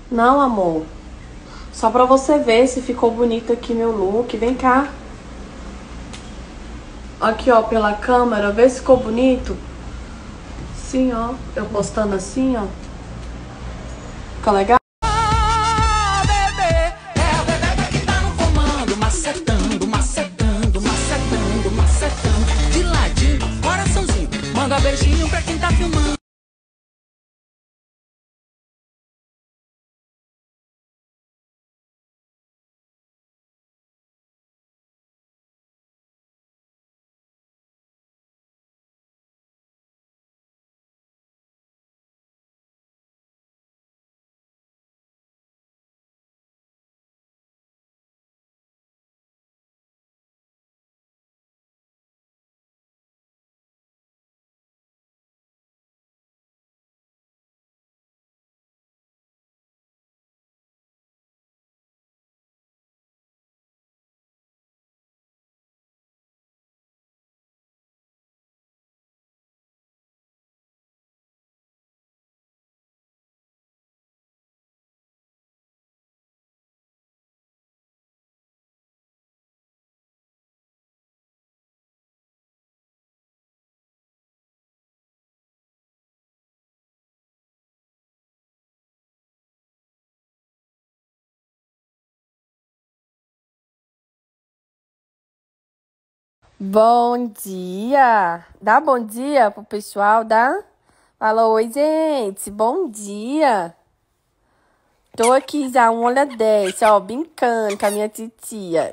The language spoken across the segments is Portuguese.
Não, amor. Só pra você ver se ficou bonito aqui meu look. Vem cá. Aqui, ó, pela câmera. Vê se ficou bonito. Sim, ó. Eu postando assim, ó. Ficou legal? Manda beijinho pra quem tá filmando. Bom dia! Dá bom dia pro pessoal, dá? Fala, oi, gente, bom dia! Tô aqui já, 1h10, ó, brincando com a minha titia.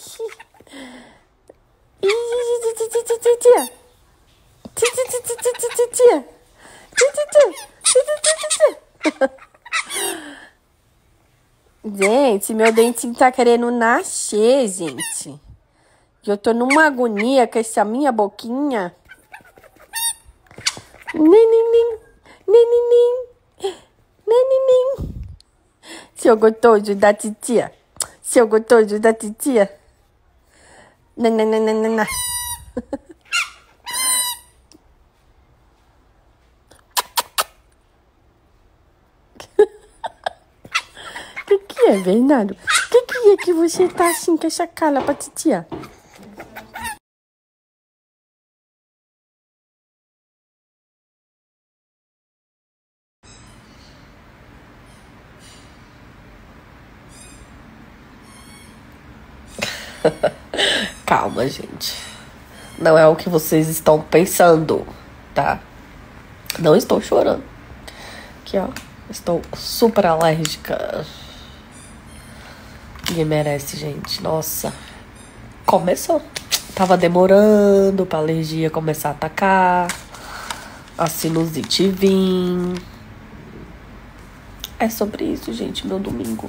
Gente, meu dentinho tá querendo nascer, gente. Eu tô numa agonia com essa minha boquinha. Neninim, neninim, neninim. Seu gostoso da titia. Seu gostoso da titia. Nananana. Que é, Bernardo? Que é que você tá assim com essa cara pra titia? Calma, gente. Não é o que vocês estão pensando, tá? Não estou chorando. Aqui, ó. Estou super alérgica. Ninguém merece, gente. Nossa. Começou. Tava demorando pra alergia começar a atacar. A sinusite vir. É sobre isso, gente. Meu domingo.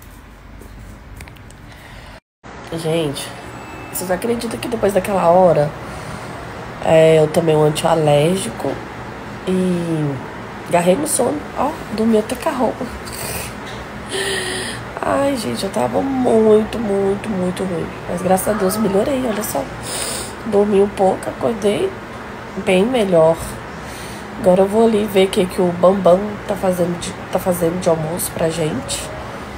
Gente, vocês acreditam que depois daquela hora eu tomei um antialérgico e agarrei no sono. Ó, dormi até com a roupa. Ai, gente, eu tava muito ruim. Mas graças a Deus melhorei, olha só. Dormi um pouco, acordei bem melhor. Agora eu vou ali ver o que o Bambam tá fazendo de almoço pra gente.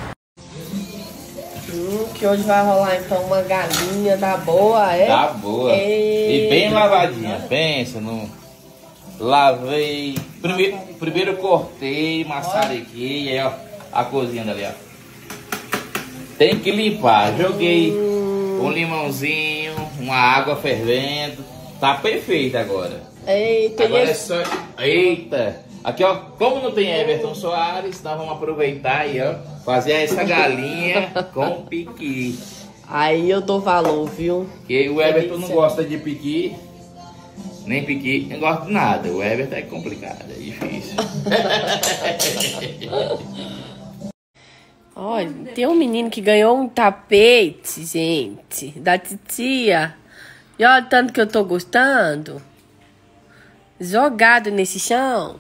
Que hoje vai rolar então uma galinha da boa, é? Da boa. E bem lavadinha. Pensa, não. Lavei. Primeiro cortei, maçarequei, aí ó, a cozinha dali, ó. Tem que limpar. Joguei um limãozinho, uma água fervendo. Tá perfeito agora. Eita, agora é só. Eita! Aqui, ó, como não tem Everton Soares, nós vamos aproveitar aí, ó, fazer essa galinha com piqui. Aí eu dou valor, viu? Porque o Everton não gosta de piqui, nem piqui, não gosta de nada. O Everton é complicado, é difícil. Olha, tem um menino que ganhou um tapete, gente, da titia. E olha o tanto que eu tô gostando. Jogado nesse chão.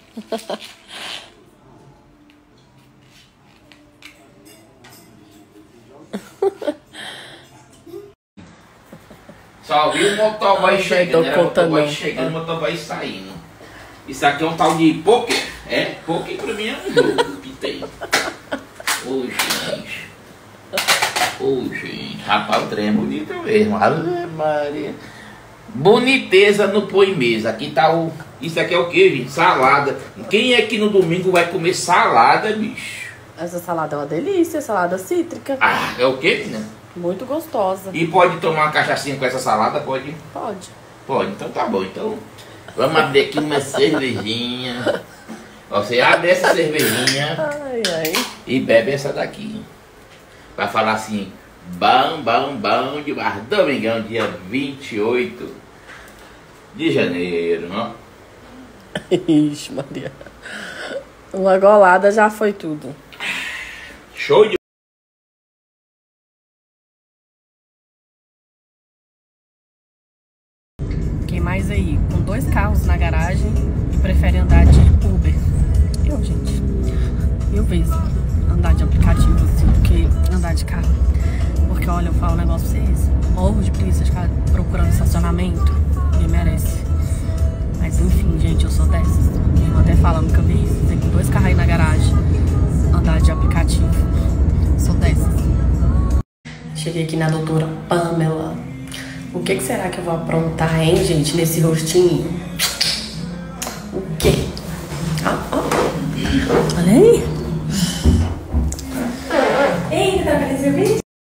Só vi o motoboy chegando, era o motoboy chegando, o motoboy saindo. Isso aqui é um tal de poker. É, poker pra mim é um jogo que tem. Rapaz, o trem é bonito mesmo. Ave Maria. Boniteza no põe mesa. Aqui tá o... Isso aqui é o quê, gente? Salada. Quem é que no domingo vai comer salada, bicho? Essa salada é uma delícia, salada cítrica. Ah, é o quê, menina? Muito gostosa. E pode tomar uma cachaçinha com essa salada? Pode? Pode. Pode, então tá bom. Então vamos abrir aqui uma cervejinha. Ó, você abre essa cervejinha e bebe essa daqui. Vai falar assim, bom demais. Domingão, dia 28 de janeiro, ó. Ixi, Maria. Uma golada já foi tudo. Show de... Quem mais aí? Com 2 carros na garagem e prefere andar de Uber? Eu, gente. 1000 vezes andar de aplicativo assim do que andar de carro. Porque, olha, eu falo um negócio pra vocês. Morro de preguiça de ficar procurando estacionamento. Ninguém merece. Mas enfim, gente, eu sou dessas. Minha irmã até fala, nunca vi isso. Tem com 2 carros aí na garagem, andar de aplicativo. Sou dessas. Cheguei aqui na doutora Pamela. O que será que eu vou aprontar, hein, gente, nesse rostinho? O quê? Olha aí. Ei, tá querendo serviço?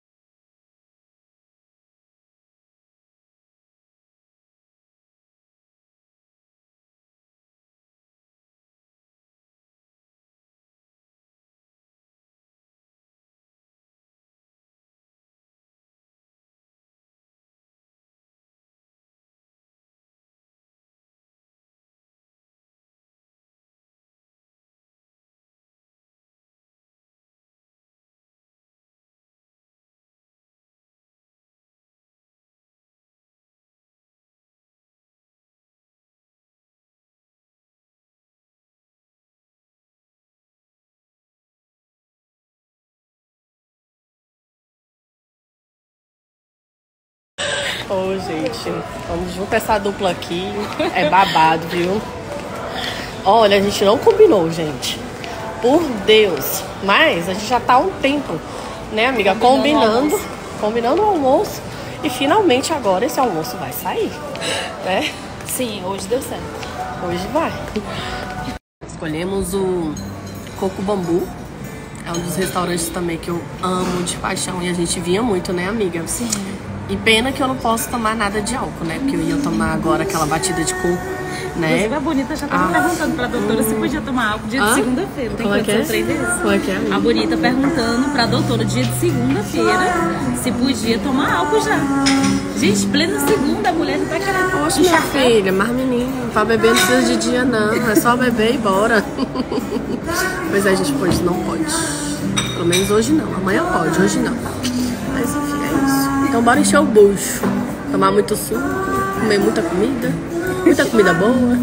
Ô, gente, vamos juntar essa dupla aqui. É babado, viu? Olha, a gente não combinou, gente. Por Deus. Mas a gente já tá há um tempo, né, amiga? Combinando o almoço. E finalmente agora esse almoço vai sair, né? Sim, hoje deu certo. Hoje vai. Escolhemos o Coco Bambu. É um dos restaurantes também que eu amo de paixão. E a gente vinha muito, né, amiga? Sim. E pena que eu não posso tomar nada de álcool, né? Porque eu ia tomar agora aquela batida de coco, né? Inclusive a Bonita já tava perguntando pra doutora se podia tomar álcool dia de segunda-feira. Tem Como é que é? 3 vezes. Como é que é? A Bonita perguntando pra doutora dia de segunda-feira se podia tomar álcool já. Gente, plena segunda, a mulher já tá querendo. Poxa, minha filha, mas menino, pra beber não precisa de dia não. É só beber e bora. Pois é, gente, hoje não pode. Pelo menos hoje não. Amanhã pode, hoje não. Mas enfim, é isso. Então bora encher o bucho. Tomar muito suco, comer muita comida boa.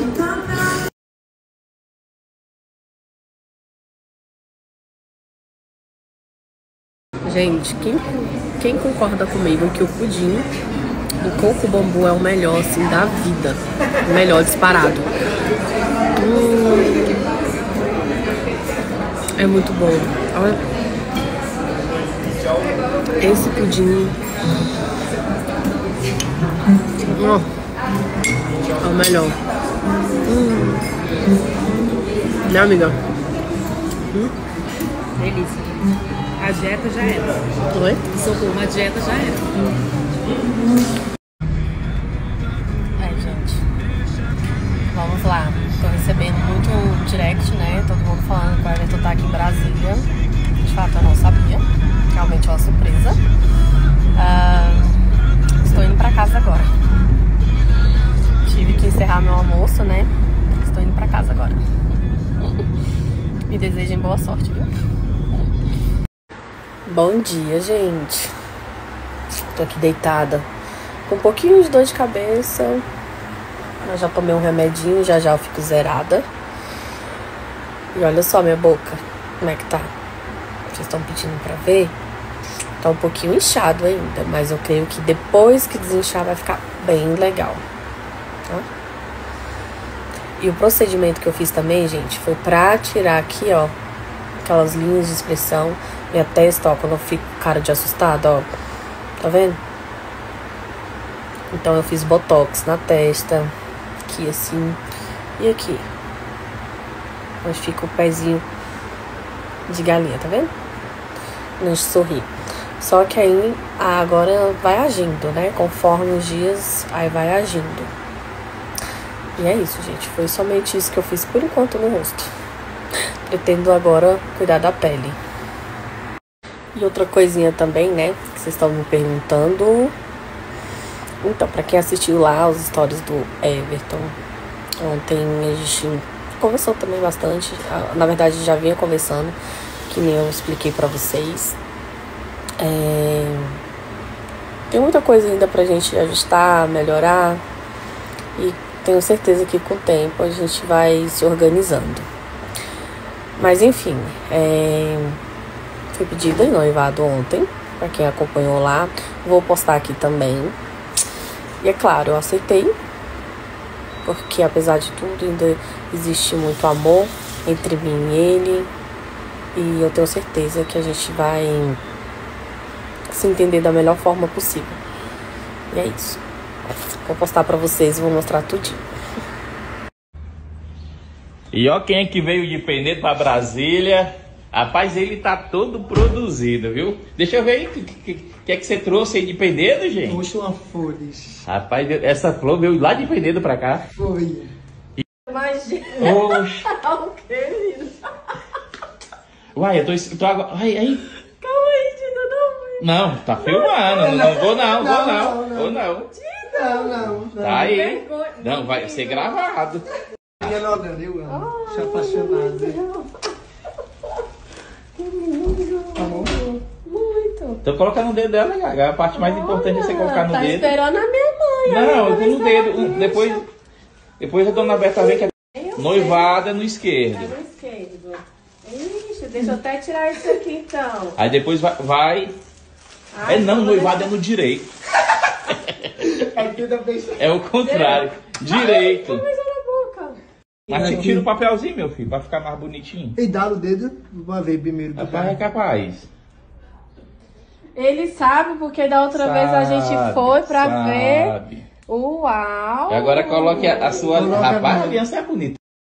Gente, quem concorda comigo que o pudim do Coco Bambu é o melhor, assim, da vida? O melhor disparado. É muito bom. Olha. Esse pudim é o melhor. Né, amiga? Delícia. A dieta já era. Oi? Socorro, a dieta já era. Gente. Vamos lá. Tô recebendo muito direct, né? Todo mundo falando que o Everton tá aqui em Brasília. De fato, eu não sabia. Realmente é uma surpresa. Estou indo pra casa agora. Tive que encerrar meu almoço, né? Estou indo pra casa agora. Me desejem boa sorte, viu? Bom dia, gente. Tô aqui deitada com um pouquinho de dor de cabeça. Eu já tomei um remedinho, já eu fico zerada. E olha só minha boca, como é que tá? Vocês estão pedindo pra ver? Tá um pouquinho inchado ainda, mas eu creio que depois que desinchar vai ficar bem legal, tá? E o procedimento que eu fiz também, gente, foi pra tirar aqui, ó, aquelas linhas de expressão. Minha testa, ó, quando eu fico com cara de assustada, ó, Tá vendo? Então eu fiz botox na testa, aqui assim, e aqui. Onde fica o pezinho de galinha, tá vendo? Não sorri. Só que aí agora vai agindo, né? Conforme os dias, aí vai agindo. E é isso, gente. Foi somente isso que eu fiz por enquanto no rosto. Pretendo agora cuidar da pele. E outra coisinha também, né? Que vocês estão me perguntando. Então, pra quem assistiu lá os stories do Everton, ontem a gente conversou também bastante. Na verdade, já vinha conversando, que nem eu expliquei pra vocês. Tem muita coisa ainda pra gente ajustar, melhorar. E tenho certeza que com o tempo a gente vai se organizando. Mas enfim, fui pedida em noivado ontem, pra quem acompanhou lá. Vou postar aqui também. E é claro, eu aceitei, porque apesar de tudo ainda existe muito amor entre mim e ele. E eu tenho certeza que a gente vai se entender da melhor forma possível. E é isso. Vou postar pra vocês e vou mostrar tudinho. E ó quem é que veio de Penedo pra Brasília. Rapaz, ele tá todo produzido, viu? Deixa eu ver aí, o que é que você trouxe aí de Penedo, gente? Puxa uma flores. Rapaz, essa flor veio lá de Penedo pra cá. Foi. Imagina. Oxa. O que, menino? Uai, eu tô agora... Ai. Calma aí, Tita, Não, tá filmando. Não vou não. Não. Tá aí. Não, vai ser gravado. Eu amo. Sou apaixonado. Muito. Tô colocando no dedo dela, Gaga. A parte mais importante é você colocar no tá dedo. esperando a minha mãe. Não, eu tô no dedo. Depois a dona Berta vem que é noivada no esquerdo. Tá no esquerdo. Ixi, deixa eu até tirar isso aqui então. Aí depois vai... Ai, noivada é no direito. É o contrário. Direito. Coisa na boca. Mas você tira o papelzinho, meu filho, pra ficar mais bonitinho. E dá o dedo, uma vez primeiro. Rapaz, é capaz. Ele sabe porque da outra vez a gente foi pra ver. Uau! E agora coloque a sua... Rapaz, a aliança é bonita.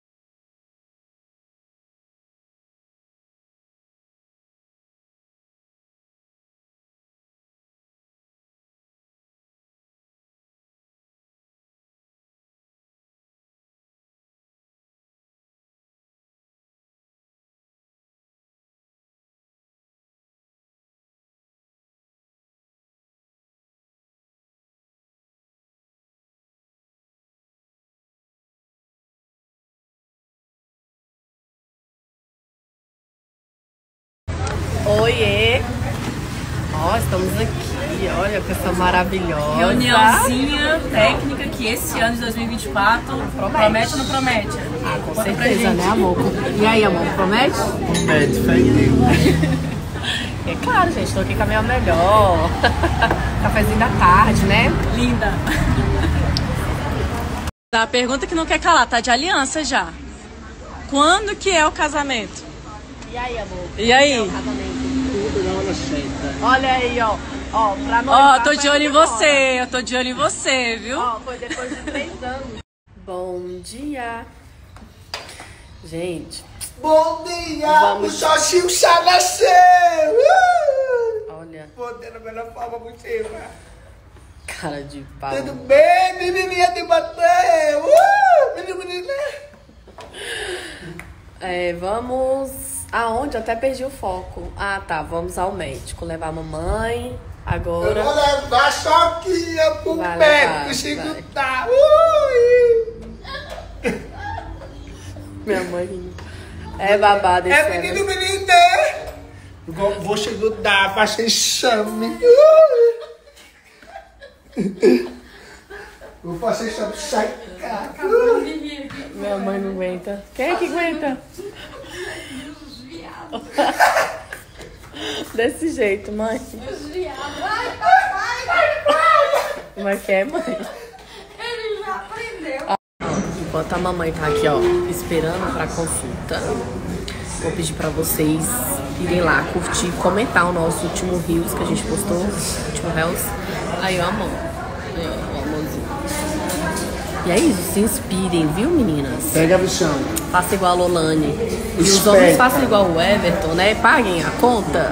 Oiê! Ó, estamos aqui, olha, com essa maravilhosa. Reuniãozinha técnica que esse ano de 2024 promete ou não promete? Ah, com certeza, né, amor? E aí, amor, promete? Promete, fé em Deus. É claro, gente, tô aqui com a minha melhor. Cafezinho da tarde, né? Linda! A pergunta que não quer calar, tá de aliança já. Quando que é o casamento? E aí, amor? E aí? Olha aí, ó. Ó, pra nós. Ó, tô de olho em você, eu tô de olho em você, viu? Ó, foi depois de 3 anos. Bom dia. Gente. Bom dia! Vamos. O Xoxinho já nasceu! Olha, Botei na melhor forma possível. cara de pau. Tudo bem, menininha de bater? Menina. Vamos... Aonde? Eu até perdi o foco. Ah, tá. Vamos ao médico. Levar a mamãe. Eu Agora... vou levar a Choquinha pro Vai médico, levar, Chico vai. tá. Minha mãe rindo. É babado esse É ano. menina. Vou chegar pra ser chame. Vou fazer chame sai cá. Minha mãe não aguenta. Quem é que aguenta? Desse jeito, mãe. Como é que é, mãe? Ele já aprendeu. Enquanto a mamãe tá aqui, ó, esperando pra consulta, vou pedir pra vocês irem lá curtir e comentar o nosso último Reels que a gente postou, último Reels. Aí, ó, amor. Aí, ó, o amorzinho. E é isso, se inspirem, viu, meninas? Pega a visão. Faça igual a Lolane. E os homens façam igual o Everton, né? Paguem a conta.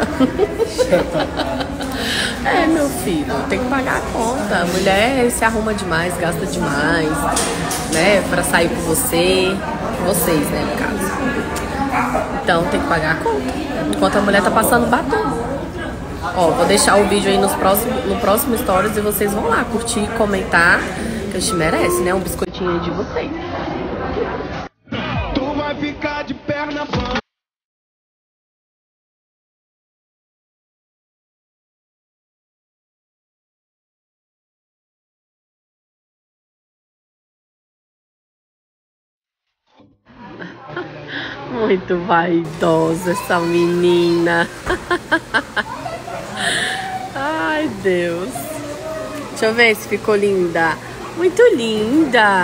É, meu filho, tem que pagar a conta. A mulher se arruma demais, gasta demais, né? Pra sair com você. Vocês, né, no caso. Então tem que pagar a conta. Enquanto a mulher tá passando batom. Ó, vou deixar o vídeo aí no próximo Stories e vocês vão lá curtir, comentar. Que a gente merece, né? Um biscoitinho aí de vocês. Tu vai ficar de perna bamba. Muito vaidosa essa menina. Ai, Deus. Deixa eu ver se ficou linda. Muito linda.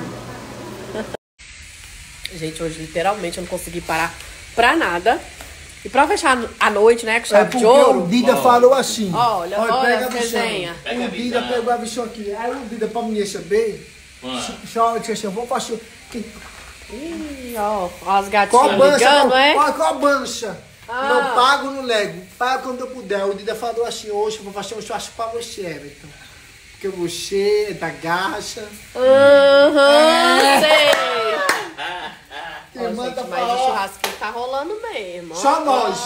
Gente, hoje literalmente eu não consegui parar pra nada. E pra fechar a noite, né, com chave de ouro. O Dida falou assim. Olha pega a resenha. O Dida pegou a visão aqui. Aí o Dida, pra me receber, só disse assim, eu vou fazer... Ih, ó, as gatinhas ligando, é? Com a bancha. Não pago no Lego. Pago quando eu puder. O Dida falou assim, hoje eu vou fazer um churrasco pra você, Everton. Porque você é da garça. Sei. Quem Ó, manda gente, mas o churrasquinho tá rolando mesmo. Só nós,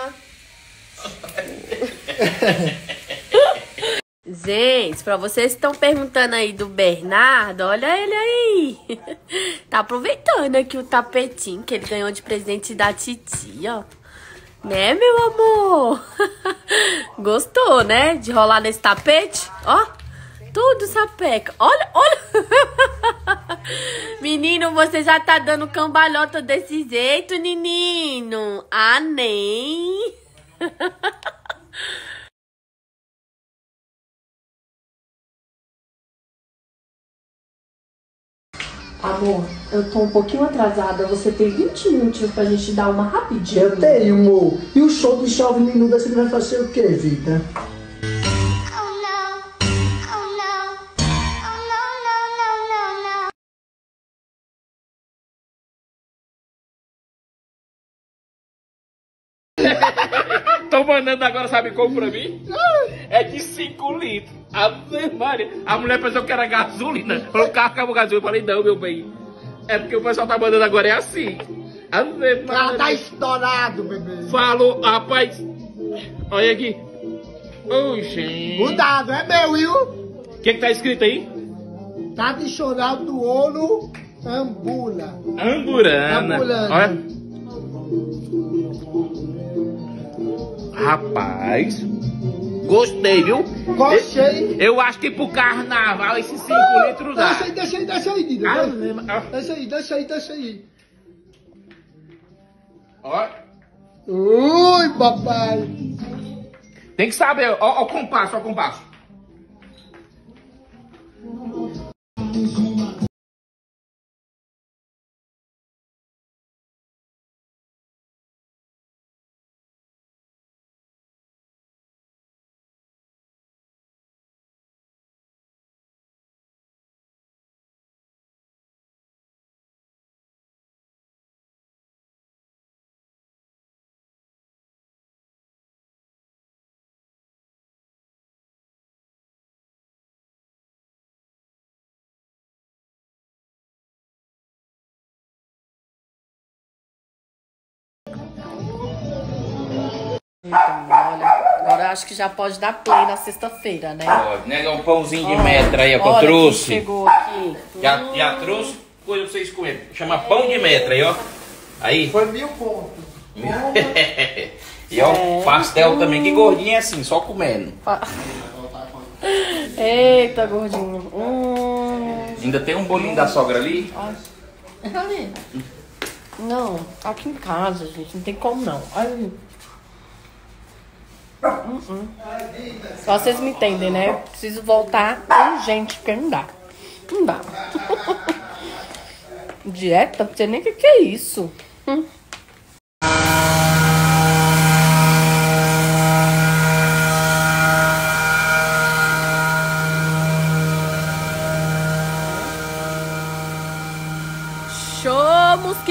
Gente, pra vocês que estão perguntando aí do Bernardo, olha ele aí. Tá aproveitando aqui o tapetinho que ele ganhou de presente da titia, ó. Né, meu amor? Gostou, né? De rolar nesse tapete? Ó, tudo sapeca. Olha, olha. Menino, você já tá dando cambalhota desse jeito, menino? Ah, nem. Amor, eu tô um pouquinho atrasada. Você tem 20 minutinhos pra gente dar uma rapidinha? Eu tenho, amor. E o show do Chove Minuto, você vai fazer o quê, vida? Tô mandando agora, sabe como pra mim? É de 5 litros. Ave Maria. A mulher pensou que era gasolina. O carro acabou gasolina. Eu falei, não, meu bem. É porque o pessoal tá mandando agora, é assim. Ave Maria. Tá estourado, bebê. Falou, rapaz. Olha aqui. Ô, gente. O dado é meu, viu? O que tá escrito aí? Tá de chorar do ouro, ambula. Amburana. Ambulana. Olha. Rapaz, gostei, viu? Gostei. Eu acho que pro carnaval esses 5 litros dá. Desce aí, Dida. Ah, Desce aí. Ó. Ui, papai. Tem que saber, ó o compasso, ó o compasso. Então, olha, agora acho que já pode dar play na sexta-feira, né? Pode, né? Um pãozinho de metro aí, ó, que eu olha trouxe. Quem chegou aqui. Já trouxe coisa pra vocês comerem. Chama pão de metro aí, ó. Aí. Foi 1000 pontos. E ó, pastel também, que gordinho é assim, só comendo. Eita, gordinho. Ainda tem um bolinho da sogra ali. Não, aqui em casa, gente, não tem como não. Ai. Só vocês me entendem, né? Eu preciso voltar urgente, porque não dá. Não dá. Dieta? Não sei nem o que é isso.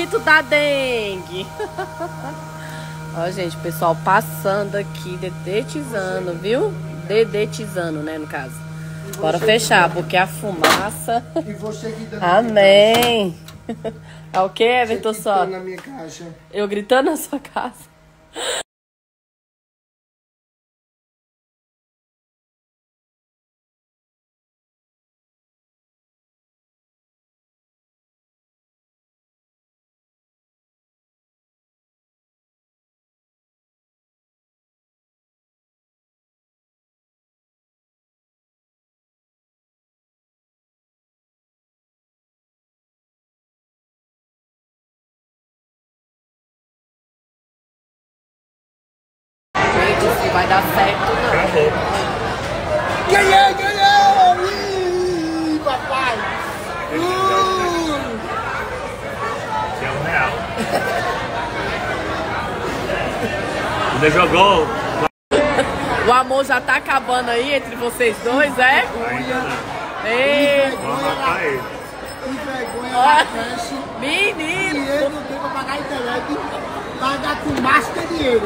mosquito da dengue. Ó, gente, o pessoal passando aqui, dedetizando, viu? Dedetizando, né, no caso. Bora fechar, porque a fumaça... E você gritando. Amém. É o que, Everton, só? Na minha caixa. Eu gritando na sua casa. Não vai dar certo, não. Ganhei! Ih, papai! É R$1. Ainda jogou. O amor já tá acabando aí entre vocês dois, é? Ei, Rapaz, Que vergonha da creche. menino! Dinheiro não tem pra pagar a internet. Pagar com máscara de dinheiro.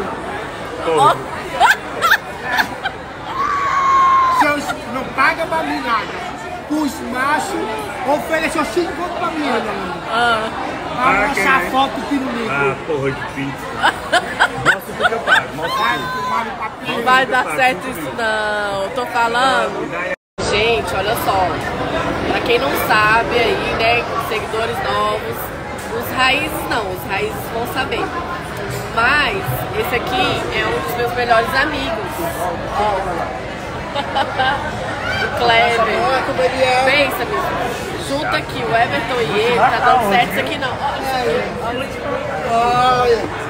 Seus não paga pra mim nada. Os machos ofereceu 5 contos pra mim, mano. Pra mostrar foto do pirulito. ah, porra de pizza. Mostra o que eu pago, mostra Vai, tudo. tomaram papel. Não vai dar certo isso não, tô falando. Gente, olha só, pra quem não sabe aí, né, seguidores novos, os raízes não, os raízes vão saber. Mas esse aqui é um dos meus melhores amigos. Ó. O Kleber. Pensa, meu filho. Junta aqui o Everton e ele, tá dando certo isso aqui não. Olha isso aqui. Olha.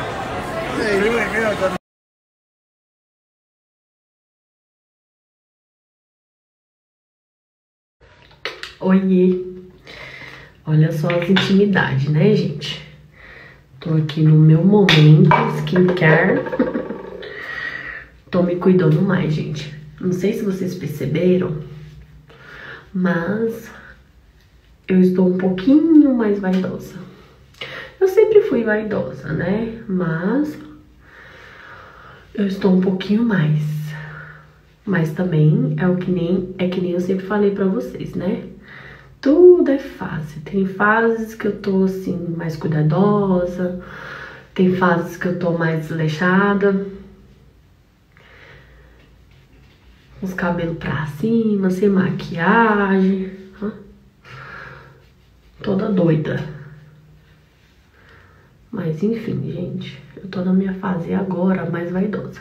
Oiê. Olha só as intimidades, né, gente? Tô aqui no meu momento skincare. Tô me cuidando mais, gente. Não sei se vocês perceberam, mas eu estou um pouquinho mais vaidosa. Eu sempre fui vaidosa, né? Mas eu estou um pouquinho mais. Mas também é que nem eu sempre falei pra vocês, né? Tudo é fase. Tem fases que eu tô assim mais cuidadosa, tem fases que eu tô mais desleixada. Os cabelos pra cima, sem maquiagem. Toda doida. Mas enfim, gente. Eu tô na minha fase agora mais vaidosa.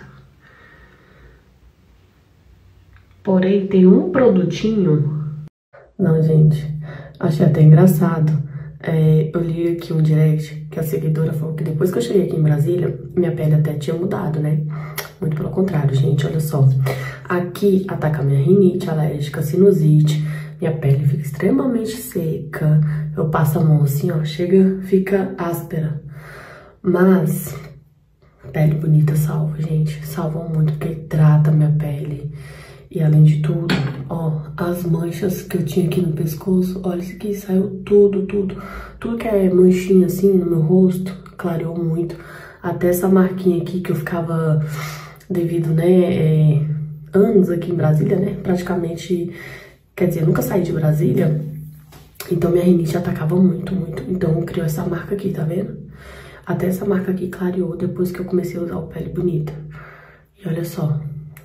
Porém, tem um produtinho... Não, gente. Achei até engraçado. Eu li aqui um direct que a seguidora falou que depois que eu cheguei aqui em Brasília, minha pele até tinha mudado, né? Muito pelo contrário, gente, olha só. Aqui ataca minha rinite alérgica, sinusite, minha pele fica extremamente seca. Eu passo a mão assim, ó, fica áspera. Mas pele bonita salva, gente. Salva muito porque hidrata minha pele. E além de tudo, ó, as manchas que eu tinha aqui no pescoço, olha isso aqui, saiu tudo. Tudo que é manchinha assim no meu rosto, clareou muito. Até essa marquinha aqui que eu ficava devido, né, anos aqui em Brasília, né, praticamente, quer dizer, eu nunca saí de Brasília, então minha rinite atacava muito. Então criou essa marca aqui, tá vendo? Até essa marca aqui clareou depois que eu comecei a usar o Pele Bonita. E olha só.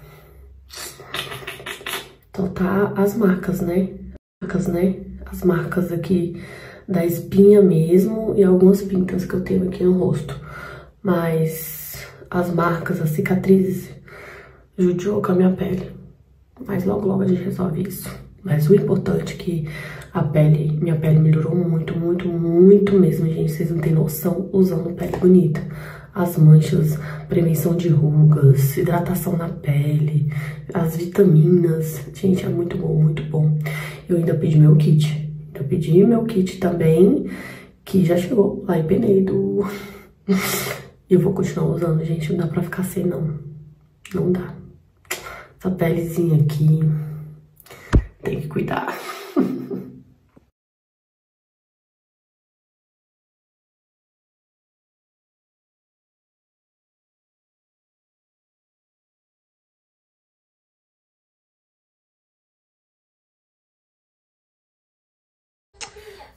Então tá as marcas, né? As marcas aqui da espinha mesmo e algumas pintas que eu tenho aqui no rosto. Mas as marcas, as cicatrizes, judiou com a minha pele. Mas logo a gente resolve isso. Mas o importante é que minha pele melhorou muito mesmo, gente. Vocês não têm noção usando Pele Bonita. As manchas, prevenção de rugas, hidratação na pele, as vitaminas. Gente, é muito bom. Eu ainda pedi meu kit. Eu pedi meu kit também, que já chegou lá em Penedo. E eu vou continuar usando, gente. Não dá pra ficar sem, não. Não dá. Essa pelezinha aqui tem que cuidar.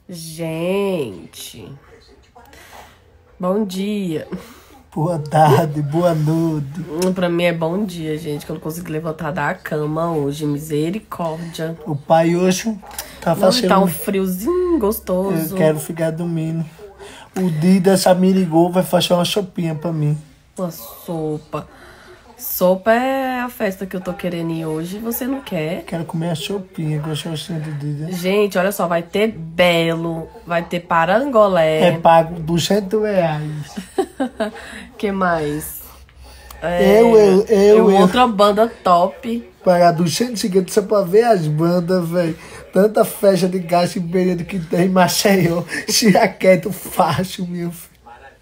Gente, bom dia. Boa tarde, boa noite. Pra mim é bom dia, gente, que eu não consegui levantar da cama hoje. Misericórdia. O pai hoje tá Não, fazendo... tá um friozinho gostoso. Eu quero ficar dormindo. O Dida já me ligou, vai fazer uma sopinha pra mim. Uma sopa. Sopa é a festa que eu tô querendo ir hoje. Você não quer? Quero comer a sopinha, gostosinha do Dida. Gente, olha só, vai ter belo, vai ter parangolé. É pago R$200. Que mais? Outra banda top. Pagar 250 só pra ver as bandas, velho. Tanta festa de gás e período que tem em Maceió. Tira quieto, fácil, meu filho.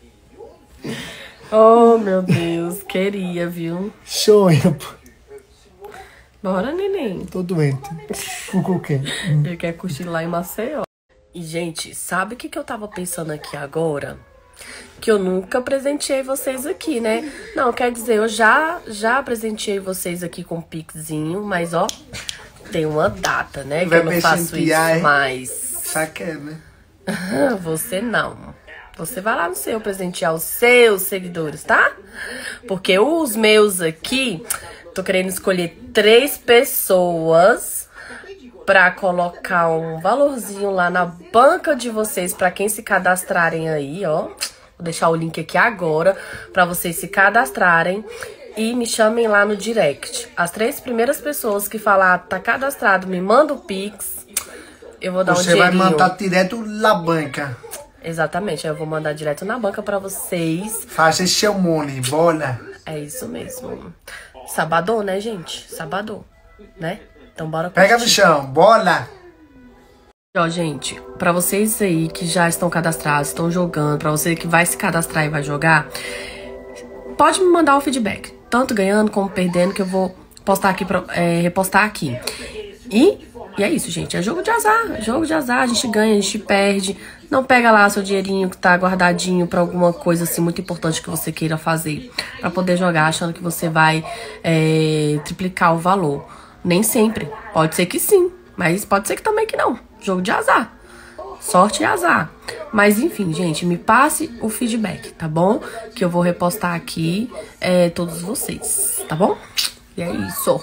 Oh, meu Deus, queria, viu? Sonha, pô. Bora, neném. Tô doente. O que? Ele quer curtir lá em Maceió. E, gente, sabe o que eu tava pensando aqui agora? Que eu nunca presenteei vocês aqui, né? Não, quer dizer, eu já presenteei vocês aqui com um pixinho, mas, ó, tem uma data, né? Que eu não faço isso mais. Saque, né? Você não. Você vai lá no seu presentear os seus seguidores, tá? Porque os meus aqui, tô querendo escolher 3 pessoas pra colocar um valorzinho lá na banca de vocês, pra quem se cadastrarem aí, ó. Vou deixar o link aqui agora pra vocês se cadastrarem e me chamem lá no direct. As 3 primeiras pessoas que falar tá cadastrado, me manda o Pix, eu vou dar um dinheirinho. Você vai mandar direto na banca. Exatamente, eu vou mandar direto na banca pra vocês. Faça seu money, bola. É isso mesmo. Sabadão, né, gente? Sabadão, né? Então bora curtir. Pega no chão, bola. Ó, gente, pra vocês aí que já estão cadastrados, estão jogando, pra você que vai se cadastrar e vai jogar, pode me mandar o feedback, tanto ganhando como perdendo, que eu vou postar aqui repostar aqui. E é isso, gente, é jogo de azar, a gente ganha, a gente perde. Não pega lá seu dinheirinho que tá guardadinho pra alguma coisa assim muito importante que você queira fazer, pra poder jogar achando que você vai triplicar o valor. Nem sempre, pode ser que sim, mas pode ser que também que não. Jogo de azar, sorte e azar. Mas enfim, gente, me passe o feedback, tá bom? Que eu vou repostar aqui todos vocês, tá bom? E é isso.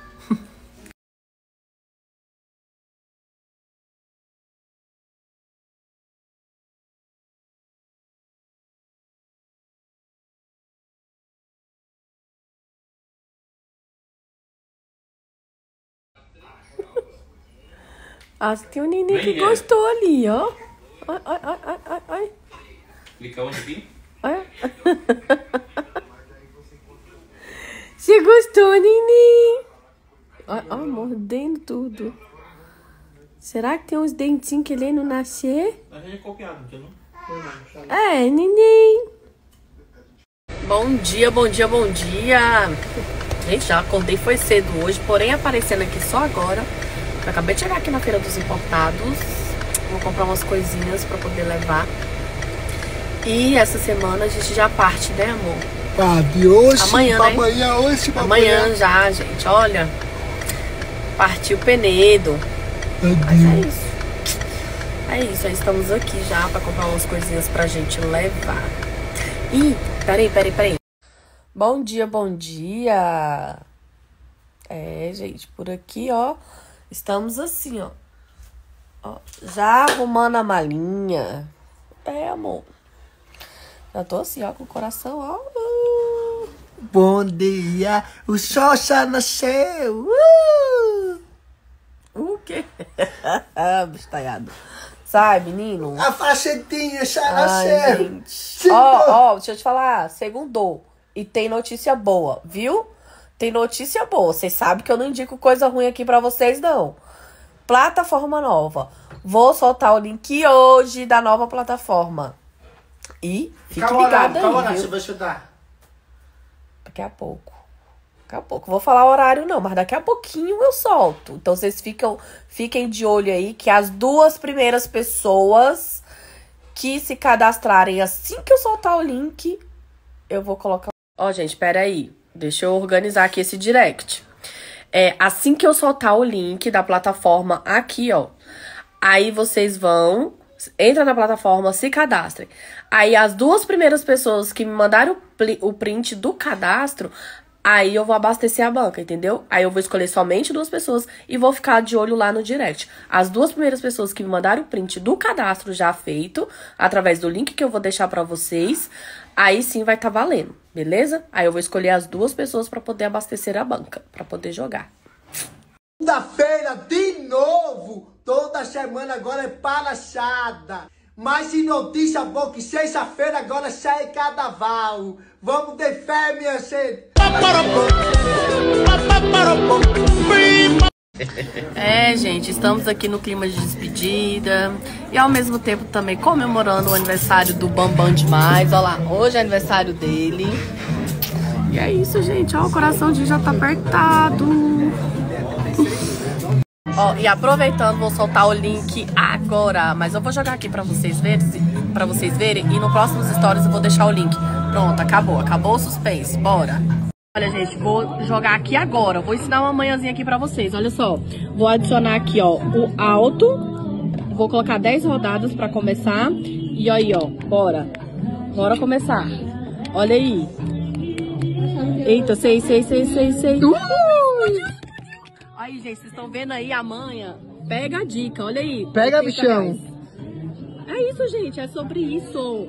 Ah, tem um neném que gostou ali, ó. Ai. Clica onde aqui? Olha. Você gostou, neném? Ó, mordendo tudo. Será que tem uns dentinhos que ele não nascer? A gente é copiado, não? É, neném. Bom dia. Gente, já acordei, foi cedo hoje, porém aparecendo aqui só agora. Eu acabei de chegar aqui na Feira dos Importados. Vou comprar umas coisinhas pra poder levar. E essa semana a gente já parte, né, amor? De hoje amanhã, pra né? amanhã, hoje pra amanhã já, gente, olha. Partiu Penedo. Mas é isso, aí estamos aqui já pra comprar umas coisinhas pra gente levar. Ih, peraí. Bom dia. Gente, por aqui, ó, estamos assim, ó, já arrumando a malinha. Amor. Já tô assim, ó, com o coração, ó. Bom dia, o sol já nasceu. O quê? Bestalhado. Sai, menino. A facetinha já Ai, nasceu. gente. Ó, deixa eu te falar. Segundou. E tem notícia boa, viu? Tem notícia boa. Vocês sabem que eu não indico coisa ruim aqui pra vocês, não. Plataforma nova. Vou soltar o link hoje da nova plataforma. E fique ligado aí, Qual horário viu? você vai estudar? Daqui a pouco. Vou falar horário não, mas daqui a pouquinho eu solto. Então vocês fiquem de olho aí que as 2 primeiras pessoas que se cadastrarem assim que eu soltar o link, eu vou colocar... Ó, gente, peraí. Deixa eu organizar aqui esse direct. Assim que eu soltar o link da plataforma aqui, ó, aí vocês vão Entra na plataforma, se cadastrem. Aí as 2 primeiras pessoas que me mandaram o print do cadastro, aí eu vou abastecer a banca, entendeu? Aí eu vou escolher somente 2 pessoas e vou ficar de olho lá no direct. As 2 primeiras pessoas que me mandaram o print do cadastro já feito, através do link que eu vou deixar pra vocês, aí sim vai estar valendo, beleza? Aí eu vou escolher as 2 pessoas pra poder abastecer a banca, pra poder jogar. Segunda-feira, de novo! Toda semana agora é palhaçada. Mas de notícia boa que sexta-feira agora sai carnaval. Vamos ter fé, minha gente. É, gente, estamos aqui no clima de despedida e ao mesmo tempo também comemorando o aniversário do Bambam Demais. Olha lá, hoje é aniversário dele. E é isso, gente, ó, o coraçãozinho já tá apertado. Ó, e aproveitando, vou soltar o link agora, mas eu vou jogar aqui pra vocês verem, e no próximo stories eu vou deixar o link. Pronto, acabou o suspense, bora. Olha, gente, vou jogar aqui agora, vou ensinar uma manhãzinha aqui pra vocês, olha só. Vou adicionar aqui, ó, o alto, vou colocar 10 rodadas pra começar, e aí, ó, bora começar. Olha aí. Eita, sei. Aí, gente, vocês estão vendo aí a manha? Pega a dica, olha aí. Pega, bichão. É isso, gente, é sobre isso.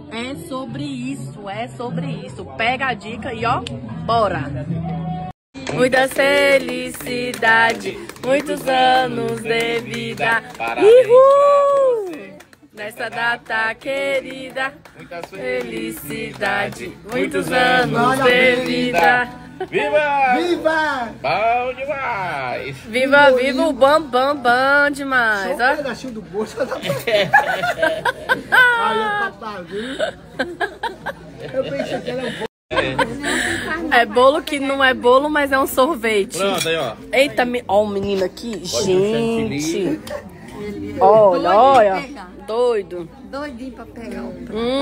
Pega a dica e ó, bora. Muita felicidade, muitos anos de vida. Uhul! Nessa data querida, muita felicidade, muitos anos de vida. Viva! Viva! Bom demais! Viva o bam demais! Só um pedacinho do bolso da Ai, eu pensei que era bolo. É bolo que não é bolo, mas é um sorvete. Pronto, aí, ó. Eita, ó o menino aqui. Gente. Olha. Doido. Doidinho pra pegar o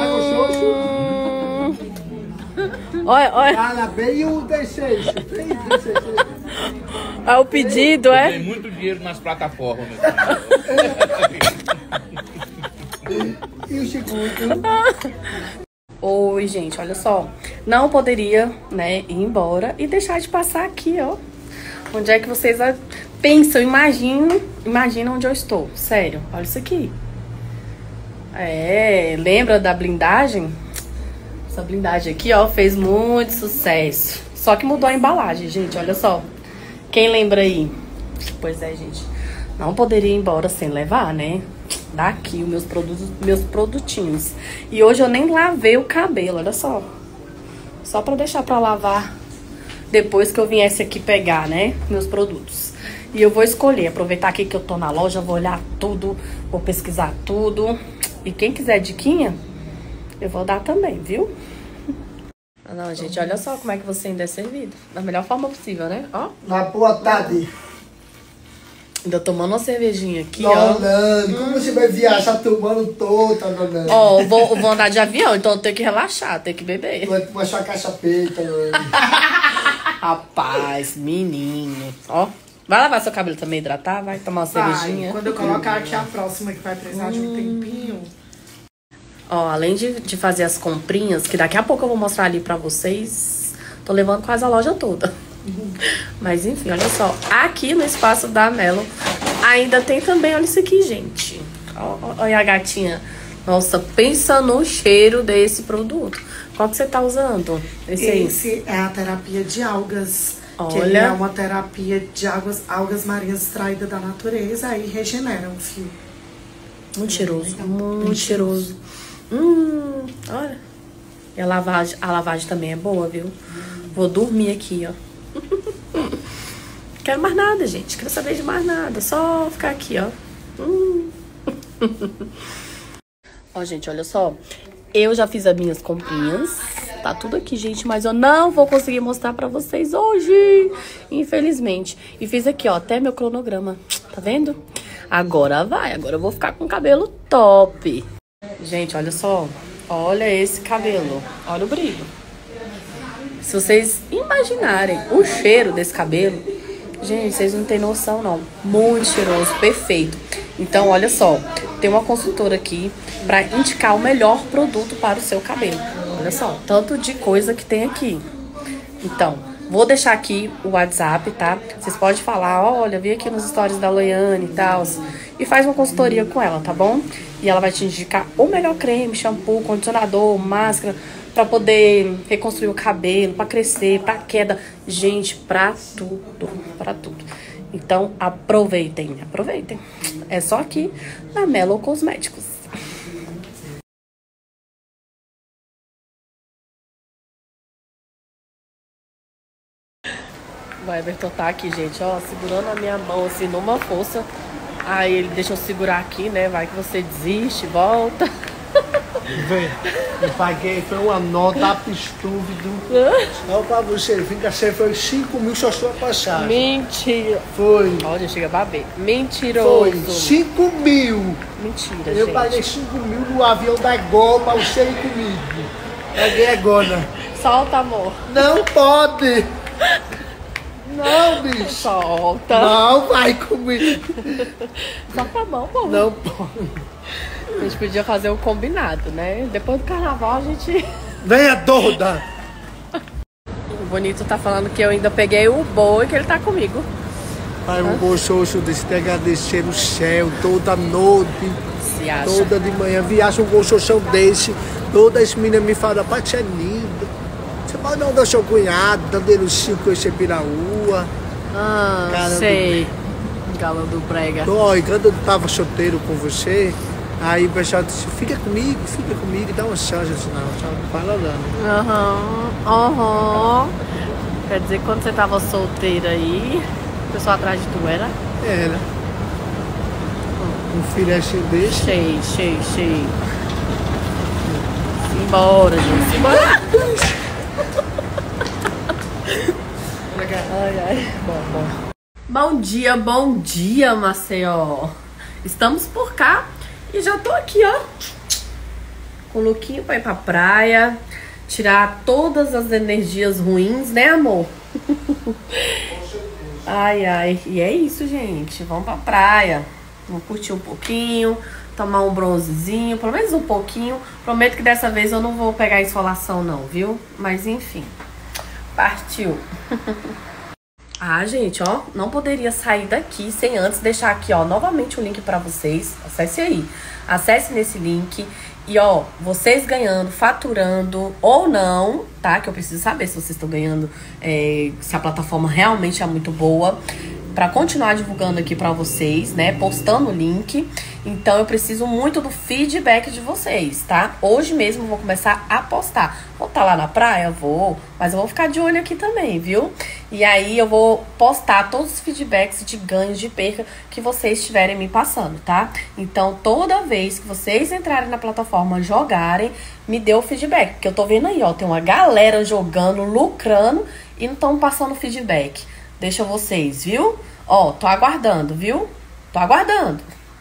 Olha. Parabéns e um terceiro. É o pedido, é? Tem muito dinheiro nas plataformas. E o segundo? Oi, gente, olha só. Não poderia, né, ir embora e deixar de passar aqui, ó. Onde é que vocês pensam, imaginam onde eu estou. Sério, olha isso aqui. Lembra da blindagem? Essa blindagem aqui, ó, fez muito sucesso. Só que mudou a embalagem, gente, olha só. Quem lembra aí? Pois é, gente. Não poderia ir embora sem levar, né? Daqui, os meus produtinhos. E hoje eu nem lavei o cabelo, olha só. Só pra deixar pra lavar depois que eu viesse aqui pegar, né? Meus produtos. E eu vou escolher, aproveitar aqui que eu tô na loja, vou olhar tudo, vou pesquisar tudo. E quem quiser diquinha, eu vou dar também, viu? Não, gente, olha só como é que você ainda é servido. Da melhor forma possível, né? Ó. Na boa tarde. Ainda tomando uma cervejinha aqui, Nolane, como você vai viajar tomando toda, Nolane? Ó, vou andar de avião, então eu tenho que relaxar, tenho que beber. Vou achar a caixa preta, Nolane. Rapaz, menino. Ó, vai lavar seu cabelo também, hidratar, vai tomar uma cervejinha. Quando eu colocar aqui a próxima, que vai precisar de um tempinho. Ó, além de fazer as comprinhas, que daqui a pouco eu vou mostrar ali pra vocês, tô levando quase a loja toda. Mas enfim, olha só, aqui no espaço da Melo ainda tem também, olha isso aqui, gente. Olha a gatinha. Nossa, pensa no cheiro desse produto. Qual que você tá usando? Esse é a terapia de algas. Olha. Que ele é uma terapia de algas marinhas extraídas da natureza e regenera o fio. Muito cheiroso, muito cheiroso. Olha. E a lavagem também é boa, viu? Vou dormir aqui, ó. Quero mais nada, gente. Quero saber de mais nada. Só ficar aqui, ó. Ó, gente, olha só. Eu já fiz as minhas comprinhas. Tá tudo aqui, gente. Mas eu não vou conseguir mostrar pra vocês hoje. Infelizmente. E fiz aqui, ó. Até meu cronograma. Tá vendo? Agora vai. Agora eu vou ficar com o cabelo top. Gente, olha só. Olha esse cabelo. Olha o brilho. Se vocês imaginarem o cheiro desse cabelo, gente, vocês não tem noção, não. Muito cheiroso, perfeito. Então, olha só. tem uma consultora aqui para indicar o melhor produto para o seu cabelo. Olha só, tanto de coisa que tem aqui. Então, vou deixar aqui o WhatsApp, tá? Vocês podem falar, olha, vi aqui nos stories da Loiane e tal. E faz uma consultoria com ela, tá bom? E ela vai te indicar o melhor creme, shampoo, condicionador, máscara, pra poder reconstruir o cabelo, pra crescer, pra queda. Gente, pra tudo, pra tudo. Então, aproveitem, aproveitem. É só aqui na Melo Cosméticos. O Everton tá aqui, gente, ó, segurando a minha mão, assim, numa força. Aí ele deixa eu segurar aqui, né? Vai que você desiste, volta. Vem, eu paguei, foi uma nota abstúpido. Só pra você, fica sem, foi 5 mil só sua passagem. Mentira. Foi. Olha, chega a baber. Mentiroso. Foi 5 mil. Mentira, Eu gente. paguei 5 mil no avião da Gol pra você ir comigo. Paguei agora. Solta, amor. Não pode. Não, bicho. Solta. Não vai comigo. Solta a mão, pô. Não pode. A gente podia fazer o combinado, né? Depois do carnaval a gente... Venha toda. O Bonito tá falando que eu ainda peguei o boi, que ele tá comigo. Pai, um gostoso desse te agradecer o céu toda noite. Se acha. Toda de manhã. Viaja um gostoso desse. Todas as meninas me falam, pai, você é lindo. Você pode não dar seu cunhado, dando ele o 5 esse piraúa. Ah, Cara sei. Galã do brega. Ó, e quando eu tava solteiro com você, aí o pessoal disse, fica comigo, dá uma chance, não, só não fala não. Aham. Quer dizer que quando você tava solteira aí, o pessoal atrás de tu era? Era. Um filho assim desse. Cheio. Simbora, gente. Simbora. Ai. Bom dia, Maceió. Estamos por cá e já tô aqui, ó. Com o lookinho pra ir pra praia. Tirar todas as energias ruins, né, amor? Ai. E é isso, gente. Vamos pra praia. Vamos curtir um pouquinho. Tomar um bronzezinho, pelo menos um pouquinho. Prometo que dessa vez eu não vou pegar insolação não, viu? Mas enfim, partiu. Ah, gente, ó, não poderia sair daqui sem antes deixar aqui, ó, novamente o link pra vocês. Acesse aí, acesse nesse link. E, ó, vocês ganhando, faturando ou não, tá? Que eu preciso saber se vocês estão ganhando, se a plataforma realmente é muito boa. Pra continuar divulgando aqui pra vocês, né? Postando o link. Então eu preciso muito do feedback de vocês, tá? Hoje mesmo eu vou começar a postar. Vou estar lá na praia? Vou. Mas eu vou ficar de olho aqui também, viu? E aí eu vou postar todos os feedbacks de ganhos, de perca que vocês estiverem me passando, tá? Então toda vez que vocês entrarem na plataforma, jogarem, me dê o feedback. Porque eu tô vendo aí, ó, tem uma galera jogando, lucrando e não estão passando feedback. Deixa vocês, viu? Ó, tô aguardando, viu? Tô aguardando.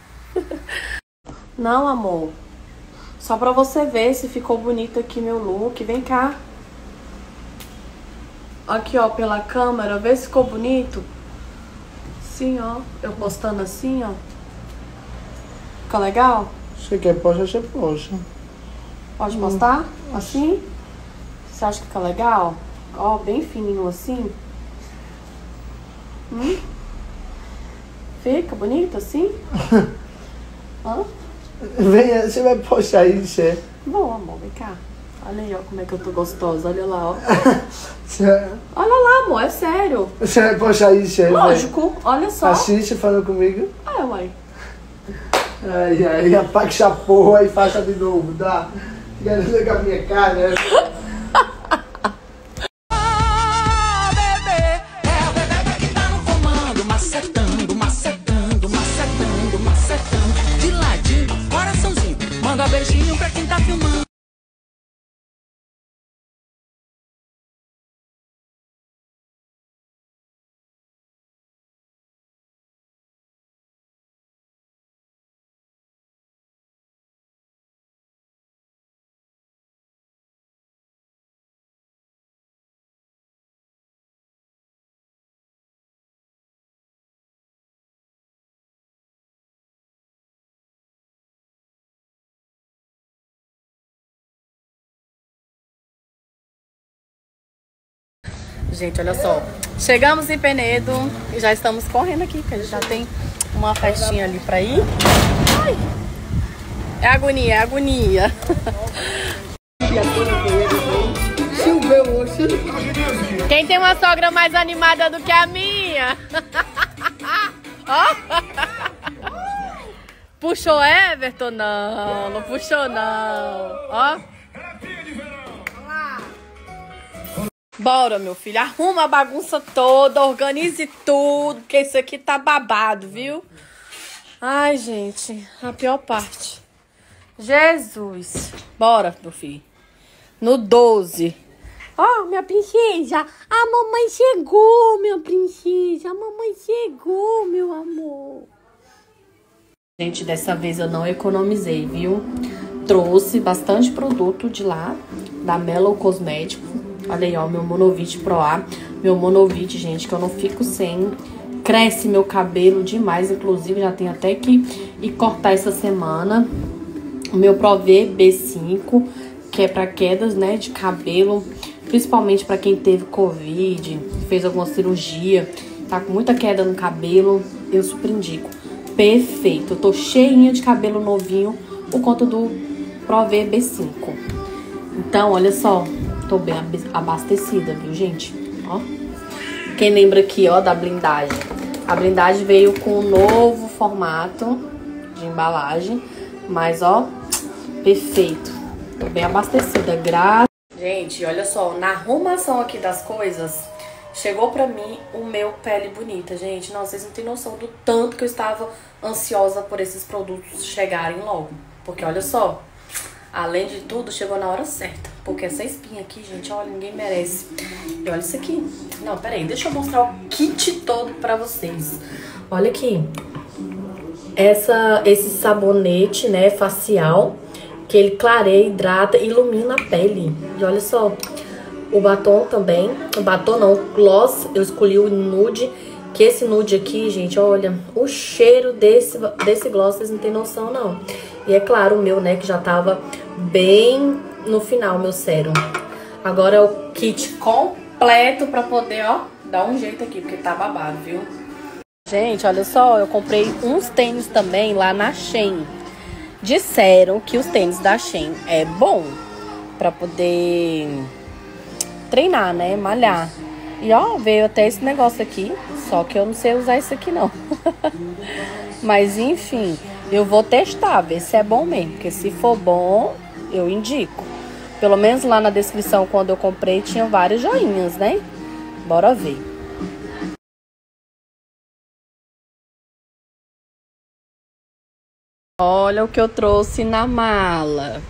Não, amor. Só pra você ver se ficou bonito aqui meu look. Vem cá. Aqui, ó, pela câmera. Vê se ficou bonito. Sim, ó. Eu postando assim, ó. Ficou legal? Você quer postar, você posta. Pode postar? Assim? Você acha que fica legal? Ó, bem fininho assim. Fica bonito assim? Hã? Venha, você vai postar isso, é? Bom, amor, vem cá. Olha aí, ó, como é que eu tô gostosa. Olha lá, ó. Você Olha lá, amor, é sério. vai postar isso, é? Lógico, olha só. Assim, você falou comigo? Uai. Ai, apaga essa porra e faça de novo, tá? Quero ver com a minha cara, né? De ladinho, coraçãozinho. Manda beijinho pra quem tá filmando. Gente, olha só. Chegamos em Penedo e já estamos correndo aqui, porque a gente já tem uma festinha ali pra ir. Ai, é agonia, é agonia. Quem tem uma sogra mais animada do que a minha? Ó. Puxou Everton? Não, não puxou não. Ó. Bora, meu filho. Arruma a bagunça toda, organize tudo, porque isso aqui tá babado, viu? Ai, gente, a pior parte. Jesus. Bora, meu filho. No 12. Ó, minha princesa. A mamãe chegou, minha princesa. A mamãe chegou, meu amor. Gente, dessa vez eu não economizei, viu? Trouxe bastante produto de lá, da Mellow Cosmético. Olha aí, ó, meu Monovit Pro A. Meu Monovit, gente, que eu não fico sem. Cresce meu cabelo demais, inclusive já tenho até que ir cortar essa semana. O meu Pro V B5, que é pra quedas, né, de cabelo. Principalmente pra quem teve Covid, fez alguma cirurgia, tá com muita queda no cabelo, eu super indico. Perfeito, eu tô cheinha de cabelo novinho por conta do Pro V B5. Então, olha só, tô bem abastecida, viu, gente? Ó. Quem lembra aqui, ó, da blindagem? A blindagem veio com um novo formato de embalagem, mas, ó, perfeito. Tô bem abastecida, Gente, olha só, na arrumação aqui das coisas, chegou pra mim o meu Pele Bonita, gente. Não, vocês não têm noção do tanto que eu estava ansiosa por esses produtos chegarem logo. Porque olha só, além de tudo, chegou na hora certa. Porque essa espinha aqui, gente, olha, ninguém merece. E olha isso aqui. Não, peraí, deixa eu mostrar o kit todo pra vocês. Olha aqui. Esse sabonete, né, facial, que ele clareia, hidrata e ilumina a pele. E olha só, o batom também. O batom não, o gloss, eu escolhi o nude. Que esse nude aqui, gente, olha, o cheiro desse gloss, vocês não tem noção, não. E é claro, o meu, né, que já tava bem no final, meu sérum. Agora é o kit completo pra poder, ó, dar um jeito aqui, porque tá babado, viu? Gente, olha só, eu comprei uns tênis também lá na Shein. Disseram que os tênis da Shein é bom pra poder treinar, né? Malhar. E ó, veio até esse negócio aqui. Só que eu não sei usar isso aqui não. Mas enfim, eu vou testar, ver se é bom mesmo. Porque se for bom, eu indico. Pelo menos lá na descrição, quando eu comprei, tinha vários joinhas, né? Bora ver. Olha o que eu trouxe na mala.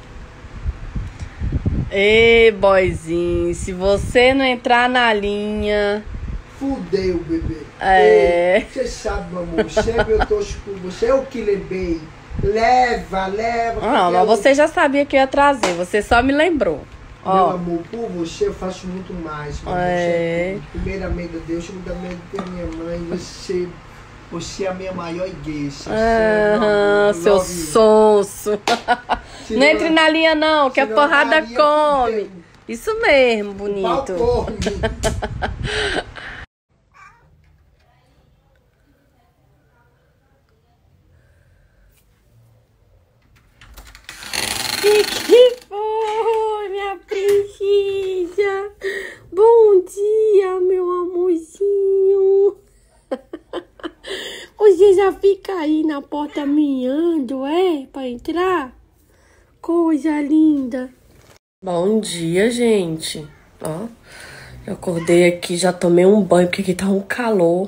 Ei, boyzinho, se você não entrar na linha... Fudeu, bebê. É... Ei, você sabe, meu amor, sempre eu torço por você. Eu que levei. Leva. Não, mas você já sabia que eu ia trazer, você só me lembrou. Meu ó. amor, por você eu faço muito mais. É... Primeiramente, Deus, segundamente, a minha mãe, você é a minha maior igreja. Seu sonso. Não entre na linha não, que a porrada come. Isso mesmo, bonito. Que foi, minha princesa? Bom dia, meu amorzinho. Você já fica aí na porta miando, é? Pra entrar? Coisa linda. Bom dia, gente. Ó, eu acordei aqui, já tomei um banho, porque aqui tá um calor.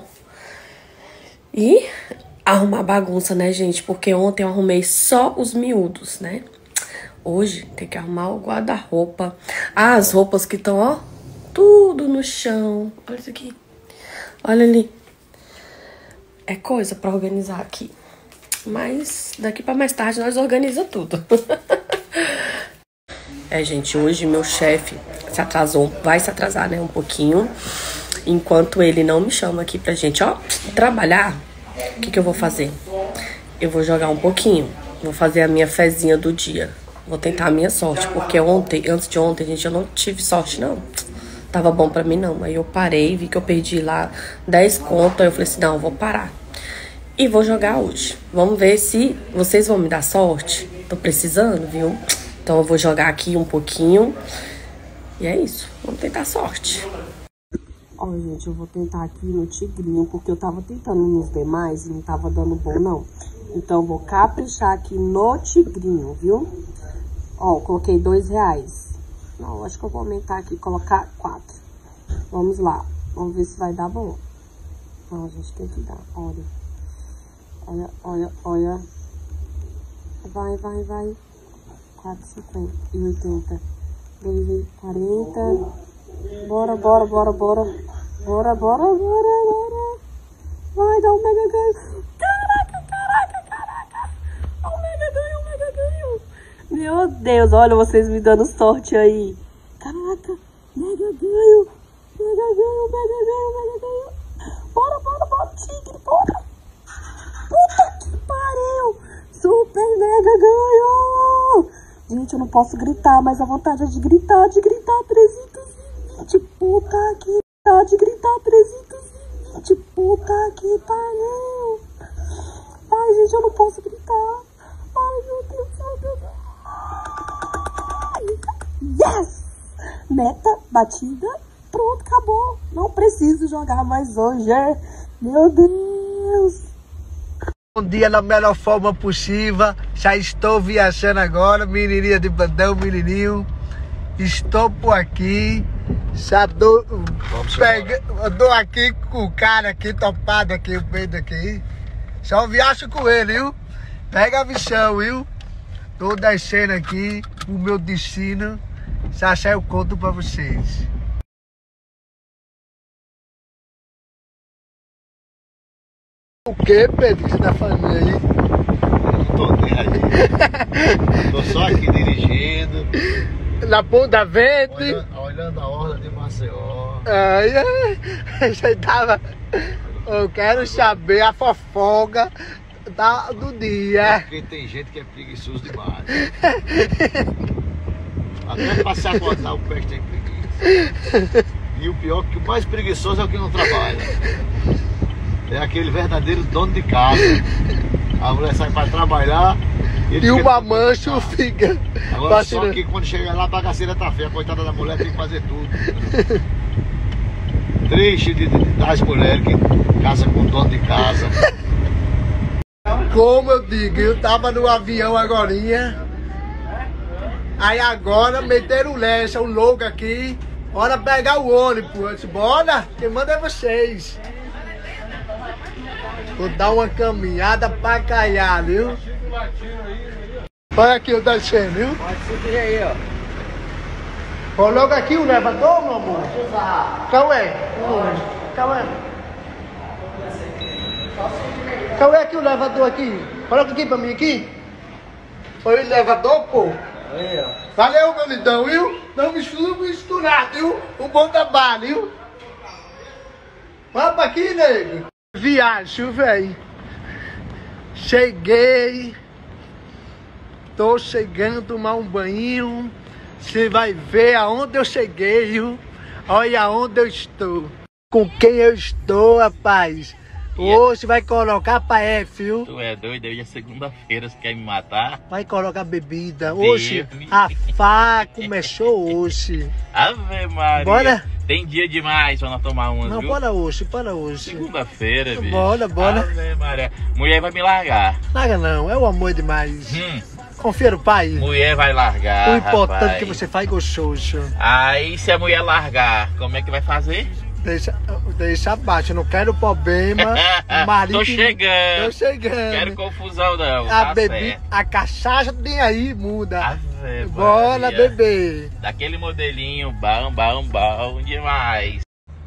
E arrumar bagunça, né, gente? Porque ontem eu arrumei só os miúdos, né? Hoje tem que arrumar o guarda-roupa. Ah, as roupas que estão, ó, tudo no chão. Olha isso aqui. Olha ali. É coisa pra organizar aqui. Mas daqui pra mais tarde nós organiza tudo. É, gente, hoje meu chefe se atrasou. Vai se atrasar, né, um pouquinho. Enquanto ele não me chama aqui pra gente, ó, trabalhar. O que eu vou fazer? Eu vou jogar um pouquinho. Vou fazer a minha fezinha do dia. Vou tentar a minha sorte, porque ontem, antes de ontem, gente, eu não tive sorte, não. tava bom pra mim não. Aí eu parei, vi que eu perdi lá 10 conto, aí eu falei assim, não, eu vou parar. E vou jogar hoje. Vamos ver se vocês vão me dar sorte. Tô precisando, viu? Então eu vou jogar aqui um pouquinho. E é isso, vamos tentar sorte. Ó, gente, eu vou tentar aqui no tigrinho, porque eu tava tentando nos demais e não tava dando bom, não. Então eu vou caprichar aqui no tigrinho, viu? Ó, coloquei R$2. Não, acho que eu vou aumentar aqui, colocar 4. Vamos lá, vamos ver se vai dar bom. Não, a gente tem que dar, olha. Olha, olha, olha. Vai, vai, vai. 4,50 e 80. 2,40. Bora, bora, bora, bora. Bora, bora, bora, bora. Vai dar um mega ganho. Caraca, caraca, caraca. Um mega ganho, um mega ganho. Meu Deus, olha vocês me dando sorte aí. Caraca, mega ganho. Mega ganho, mega ganho, mega ganho. Bora, bora, bora, tigre, bora. Puta que pariu. Super mega ganho. Gente, eu não posso gritar, mas a vontade é de gritar 320. Puta que pariu, de gritar 320. Puta que pariu. Ai, gente, eu não posso gritar. Ai, meu Deus, meu Deus. Yes! Meta batida. Pronto, acabou. Não preciso jogar mais hoje, é? Meu Deus. Um dia na melhor forma possível. Já estou viajando agora, menininha de bandão, menininho. Estou por aqui. Já dou aqui com o cara aqui, topado aqui, o peito aqui. Só viajo com ele, viu? Pega a missão, viu? Tô descendo aqui o meu destino. Já eu conto pra vocês. O que, Pedro, que você tá fazendo aí? Eu não tô nem aí. Tô só aqui dirigindo. Na ponta verde. Olhando a orla de Maceió. Ai, você tava... Eu quero saber a fofoca do dia. Porque tem gente que é preguiçoso demais. Até pra se acordar o peixe tem preguiça. E o pior, que o mais preguiçoso é o que não trabalha. É aquele verdadeiro dono de casa. A mulher sai para trabalhar e o mamancho fica. Agora só que quando chega lá a bagaceira tá feia. A coitada da mulher tem que fazer tudo. Triste das mulheres que casam com o dono de casa. Como eu digo, eu tava no avião agorinha. Aí agora meteram o lecha, o louco aqui. Bora pegar o ônibus. Eu disse, bora, quem manda é vocês. Vou dar uma caminhada pra caiar, viu? Olha aqui eu descendo, viu? Pode subir aí, ó. Coloca aqui o elevador, meu amor. Cauê. Cauê. Cauê, aqui o elevador aqui. Coloca aqui pra mim aqui. Foi o elevador, pô. Aí, ó. Valeu, meu lindão, viu? Não misturar, viu? Um bom trabalho, viu? Vamos aqui, nego. Viagem, velho. Cheguei. Tô chegando a tomar um banho. Você vai ver aonde eu cheguei, viu? Olha aonde eu estou. Com quem eu estou, rapaz. Hoje vai colocar pra F, viu? Tu é doido, hoje é segunda-feira, você quer me matar? Vai colocar bebida. Hoje a Fá começou hoje. Ave Maria. Bora? Tem dia demais pra nós tomar umas, não, viu? bora hoje, bora hoje. Segunda-feira, bicho. Bora, bora. Ave Maria. Mulher vai me largar. Larga não, é o amor demais. Confia no pai. Mulher vai largar, o importante rapaz. É que você faz gostoso. Aí se a mulher largar, como é que vai fazer? Deixa abaixo, eu não quero problema. Marido, Tô chegando. Tô chegando. Quero confusão não, a tá bebida, certo. a cachaça tem aí, muda. Ave Bora, Maria. bebê. Daquele modelinho, bom demais.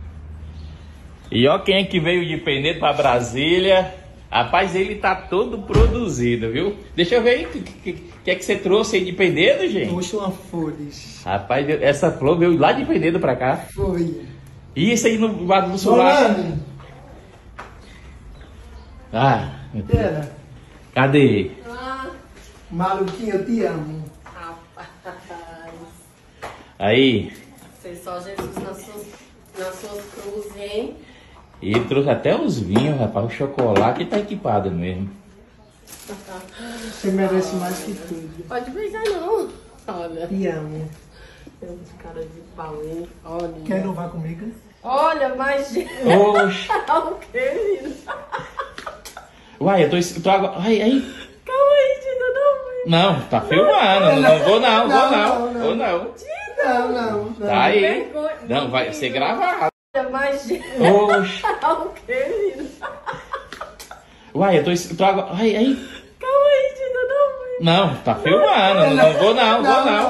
E ó quem é que veio de Penedo pra Brasília. Rapaz, ele tá todo produzido, viu? Deixa eu ver aí, o que é que você trouxe aí de Penedo, gente? Puxa uma folha. Rapaz, essa flor veio lá de Penedo pra cá. Foi. E isso aí no lado do solar. Ah, Pera. cadê? Maluquinho, eu te amo. Aí. Sei só Jesus nas suas cruzes, hein? E ele trouxe até os vinhos, rapaz. O chocolate tá equipado mesmo. Você merece mais que tudo. Pode beijar, não. Olha. Te amo. Tem uns cara de pau, hein? Olha. Quer inovar comigo? Olha, mas... Oxe. O que, menino? Uai, eu tô agora... Ai. Calma aí, Tita, não. Não, tá filmando. Não vou não. Não. Tá aí. Vergonha. Não, vai ser gravado. Olha, mas... Oxe. O que, menino? Uai, eu tô agora... Ai. Calma aí, Tita, não. Não, tá filmando. Não vou não.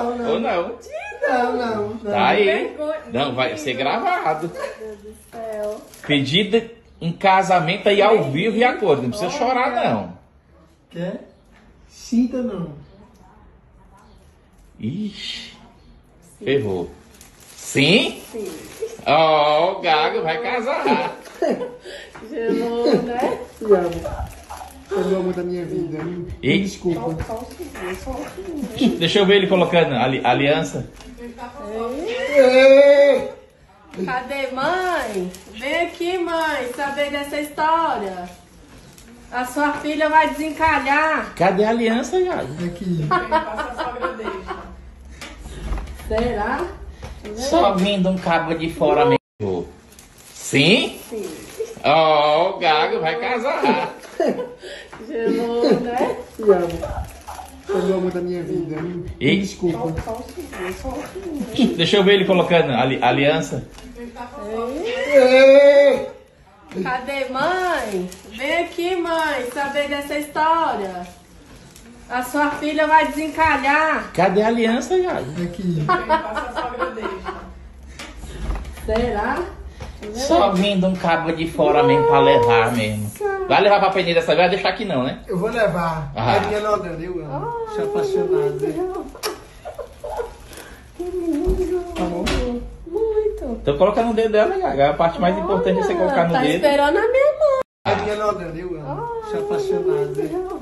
Não. Tá aí. Vergonha. Não, vai ser gravado. Meu Deus do céu. Pedido em casamento aí ao vivo e a cor. Não precisa chorar, não. Quer? Sinta não. Ixi. Ferrou. Sim? Sim. Ó, o Gago vai casar. Gelou, né? Te amo. Foi o amor da minha vida. E? Desculpa. Deixa eu ver ele colocando aliança. Ei! Cadê, mãe? Vem aqui, mãe, saber dessa história. A sua filha vai desencalhar. Cadê a aliança, Gago? Aqui. Será? Só vindo um cabo de fora mesmo. Sim? Sim. Ó, o Gago vai casar. Gelou, né? Te amo. Foi o amor da minha vida. E? Desculpa. Deixa eu ver ele colocando aliança. Ei! Cadê, mãe? Vem aqui, mãe, saber dessa história. A sua filha vai desencalhar. Cadê a aliança, Gago? Aqui. Será? Só vindo um cabo de fora mesmo pra levar mesmo. Vai levar pra Peneira dessa vez, vai deixar aqui não, né? Eu vou levar. Ah. É minha Lorena, eu amo. Sou apaixonado. Tá bom? Muito. Então coloca no dedo dela, Gago. A parte mais importante é você colocar no Tá dedo. esperando a minha mãe. É minha Lorena, eu amo. Sou apaixonado.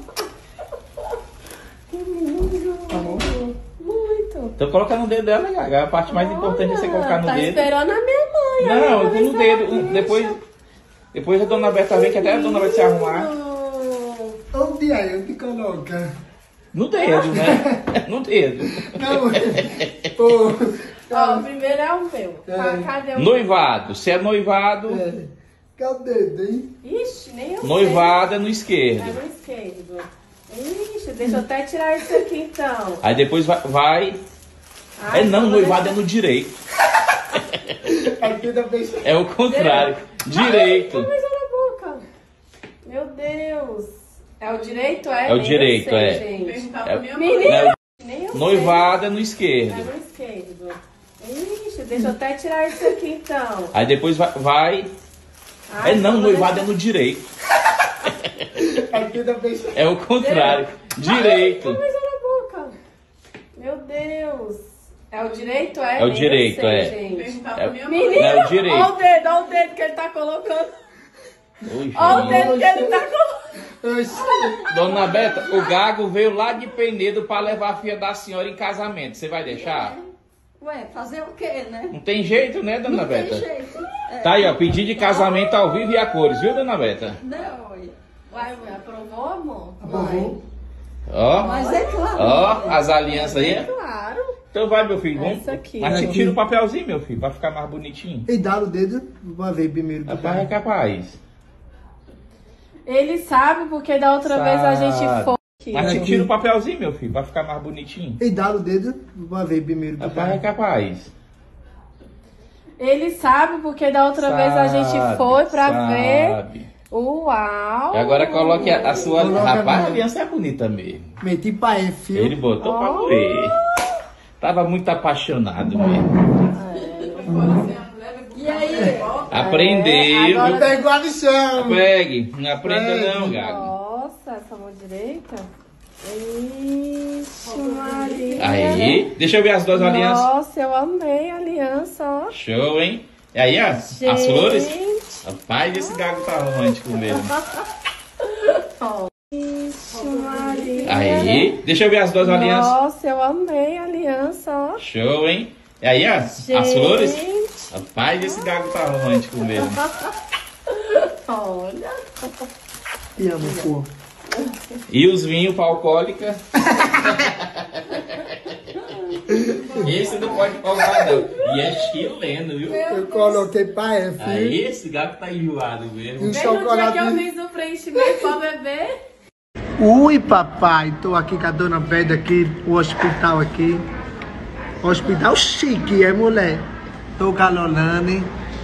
Tá bom? Muito. Então coloca no dedo dela, Gago. A parte mais importante é você colocar no Tá dedo. esperando a minha mãe. Não, eu vou no dedo. Depois a dona Beta vem, que até a dona vai se arrumar. Onde é? Onde coloca? No dedo, né? No dedo. Não, pô. Ó, o primeiro é o meu. É. Cadê o Noivado. Se é noivado, Cadê o dedo, hein? Ixi, nem eu noivado é no sei. É esquerdo. no esquerdo. Ixi, deixa eu até tirar isso aqui então. Aí depois vai. Ai, Não, noivado é no direito. Aqui da vez. É o contrário. Direito. Ai, beijou na boca. Meu Deus. É o direito, é? É o Nem direito, eu sei, é. Gente. Menino, Nem eu sei. noivado é no esquerdo. É no esquerdo. Ixi, deixa eu até tirar isso aqui então. Aí depois vai. Ai, Noivado é no direito. Aqui da vez. É o contrário. Direito. Ai, beijou na boca. Meu Deus. É o direito, é? É o Nem eu direito, sei, é. Gente. É Menino, o direito. olha o dedo que ele tá colocando. Oi, Olha o gente. dedo que ele tá colocando. Dona Beta, o Gago veio lá de Penedo pra levar a filha da senhora em casamento. Você vai deixar? Ué, fazer o quê, né? Não tem jeito, né, Dona Não Beta? tem jeito. É. Tá aí, ó, pedido de casamento ao vivo e a cores, viu, Dona Beta? Não, olha. Uai, aprovou, amor? Aprovou? Ó, Mas é claro. ó, as alianças aí. Claro. Então vai, meu filho, vamos. Essa aqui. Mas Aqui. tira o papelzinho, meu filho, pra ficar mais bonitinho. E dá o dedo. Vamos ver primeiro. Rapaz, é capaz. Ele sabe porque da outra vez a gente foi aqui. Mas Aqui. tira o papelzinho, meu filho, pra ficar mais bonitinho. E dá o dedo. Vamos ver primeiro. Rapaz, é capaz. Ele sabe porque da outra vez a gente foi pra ver. Uau! E agora coloque a sua. Coloca Rapaz, a mesmo. aliança é bonita mesmo. Meti pra F, viu? Ele botou pra doer. Tava muito apaixonado mesmo. E aí? Aprendeu. agora- Pegou a lição. Pegue. Não aprenda Pegue. não, Gago. Nossa, essa mão direita. Ixi, Maria. Aí, deixa eu ver as duas alianças. Nossa, eu amei a aliança, ó. Show, hein? E aí, ó, as Gente. flores. Rapaz, esse Gago tá romântico mesmo. Ixi, Maria. Aí, deixa eu ver as duas alianças. Nossa, eu amei a aliança, ó. Show, hein? E aí, ó, as flores. Rapaz, esse gago tá romântico mesmo. Olha. Te amo, pô. E os vinhos pra alcoólica. Esse não pode faltar, não. E é chileno, viu? Eu coloquei pra F. Aí esse gato tá enjoado mesmo. E o Bem no dia chocolate. que eu fiz o preenchimento pra beber. Ui, papai. Tô aqui com a dona Beda aqui, o hospital aqui. Hospital chique, é, mulher? Tô com a Lolane.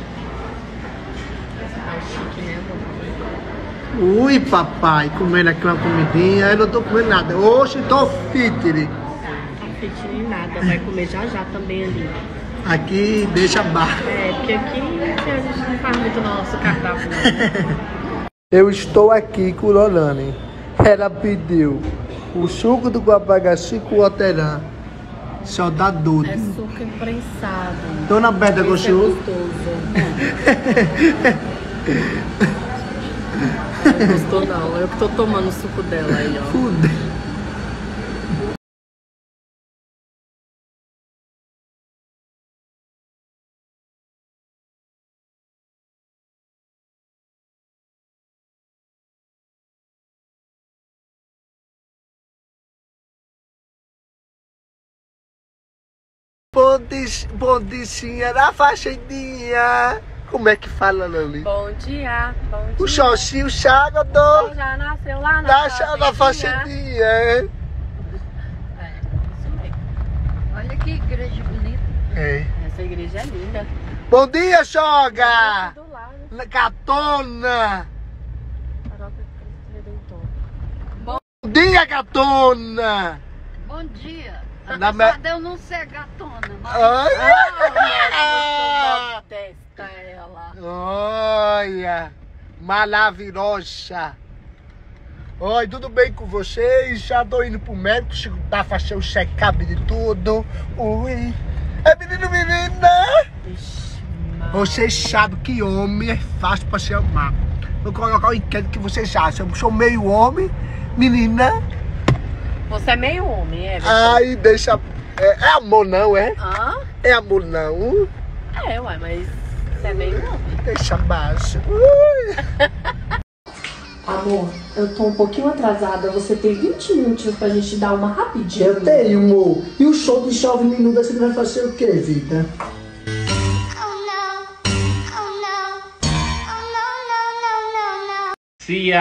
Ui, papai, comendo aqui uma comidinha. Eu não tô comendo nada. Hoje tô fitiri. Não fit nem nada, vai comer já já também ali. Aqui deixa barra. É, porque aqui a gente não faz muito nosso cardápio. Eu estou aqui com Lolane. Ela pediu o suco do guapagaci com hortelã. Só dá dúvida. É suco imprensado. Dona Beda gostou? Não gostou não, eu que tô tomando o suco dela aí, ó. Fudeu. Bondinha da fazendinha. Como é que fala, Lali? Bom dia, bom dia. O Xoxi, o Chaga do... Então já nasceu lá na fazendinha, é? É, isso mesmo. Olha que igreja bonita. É. Essa igreja é linda. Bom dia, Xoga! Do lado, Gatona! Paróquia Cristo Redentor. Bom dia, gatona! Bom dia. Na Apesar de eu não ser gatona, mas... Ai. Muito testa ela. Olha, maravilhosa. Oi, tudo bem com vocês? Já tô indo pro médico, tá fazendo o check-up de tudo. Ui, é menina. Vocês sabem que homem é fácil pra se amar. Vou colocar o enquete que vocês acham. Eu sou meio homem, menina. Você é meio homem, é? Ai, deixa... É amor não, é? Hã? É amor não? É, ué, mas você é meio homem. Deixa baixo. Ui. Amor, eu tô um pouquinho atrasada. Você tem 20 minutos pra gente dar uma rapidinha. Eu tenho, amor. E o show de Chove Minuda, você vai fazer o quê, vida? Se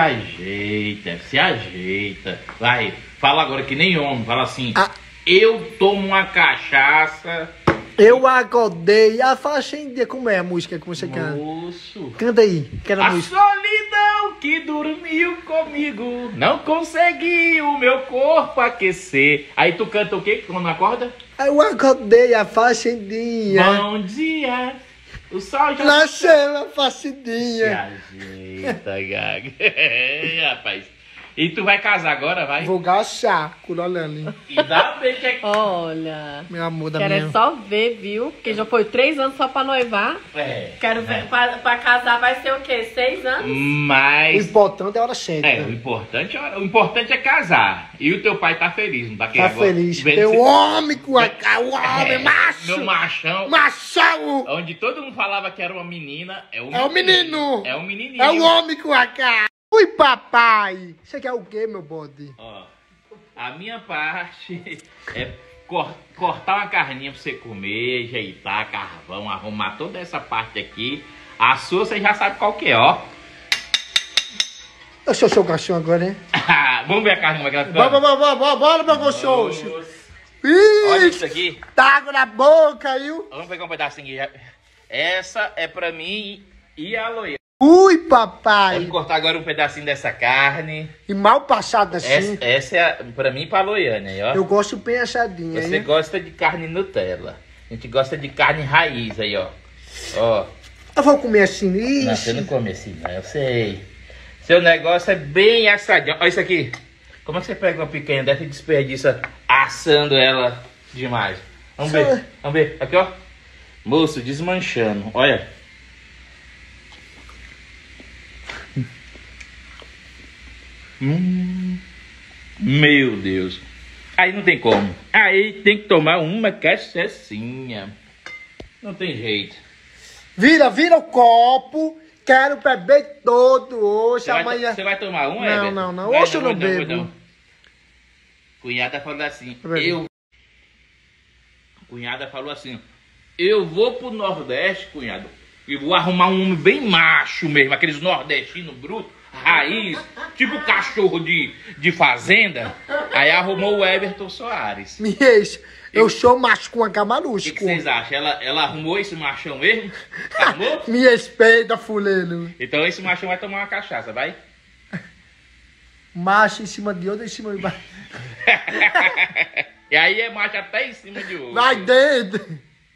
ajeita. Vai, fala agora que nem homem. Fala assim, eu tomo uma cachaça. Eu acordei a fazenda. Como é a música que você canta? Moço. Canta aí, aquela A música. solidão que dormiu comigo não conseguiu o meu corpo aquecer. Aí tu canta o quê quando acorda? Eu acordei a fazendinha. Bom dia. O sol já Nasceu a se fazendinha. ajeita, gaga. Rapaz. E tu vai casar agora, vai? Vou gastar com a Lolane. E dá bem que é... Olha, Meu amor da quero minha. é só ver, viu? Porque já foi 3 anos só pra noivar. É. Quero ver, pra casar vai ser o quê? 6 anos? O Mas... importante é a hora certa. o importante é casar. E o teu pai tá feliz, não tá Tá querendo? feliz. Vendo Meu se- homem com a cara, o homem macho. Meu machão. Machão. Onde todo mundo falava que era uma menina, é um É o menino. É um menininho. É o homem com a cara. Ui, papai. Você quer o quê, meu bode? Ó, a minha parte é cortar uma carninha pra você comer, ajeitar carvão, arrumar toda essa parte aqui. A sua você já sabe qual que é, ó. Eu sou seu cachorro agora, né? Vamos ver a carne como é que ela fica. Bora, meu cachorro. Olha Ih, isso aqui. tá água na boca, viu? Vamos pegar um pedacinho aqui. Essa é pra mim e a Loia. Ui, papai. Vamos cortar agora um pedacinho dessa carne. E mal passado assim. Essa é pra mim e pra Loiane, aí, ó. Eu gosto bem assadinha, Você né? gosta de carne Nutella. A gente gosta de carne raiz aí, ó. Ó. Eu vou comer assim, Não, isso. você não come assim, não. Eu sei. Seu negócio é bem assadinho. Olha isso aqui. Como é que você pega uma picanha dessa e desperdiça assando ela demais? Vamos ver. Vamos ver. Aqui, ó. Moço, desmanchando. Olha. Meu Deus. Aí não tem como. Aí tem que tomar uma cachaçinha. Não tem jeito. Vira o copo. Quero beber todo hoje, amanhã. Você vai tomar um, Não. Hoje eu não bebo. Cunhada falou assim, Cunhada falou assim, eu vou pro Nordeste, cunhado, e vou arrumar um homem bem macho mesmo, aqueles nordestinos brutos, raiz, tipo cachorro de fazenda. Aí arrumou o Everton Soares. Me ex, eu sou macho com a camaruxa. O que vocês acham? Ela arrumou esse machão mesmo? Arrumou? Me respeita, fulano. Então esse machão vai tomar uma cachaça, vai? Macho em cima de outro, em cima de baixo. E aí é macho até em cima de outro. Vai dentro.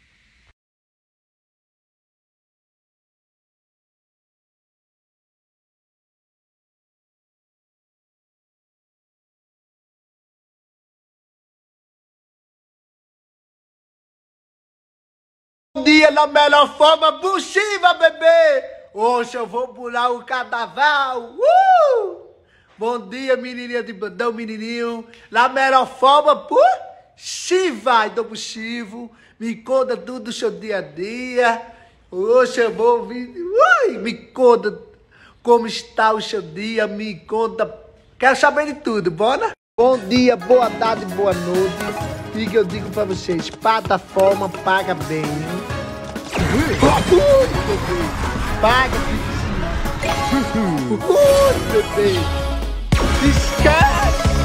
Bom dia na melhor forma possível, bebê. Hoje eu vou pular o carnaval. Bom dia, menininha de bandão, menininho. Na melhor forma possível. Então, possível. Me conta tudo do seu dia a dia. Hoje eu vou ouvir. Me conta como está o seu dia. Me conta. Quero saber de tudo, bora? Bom dia, boa tarde, boa noite. E que eu digo pra vocês, plataforma paga bem. Paga, bebê. Esquece!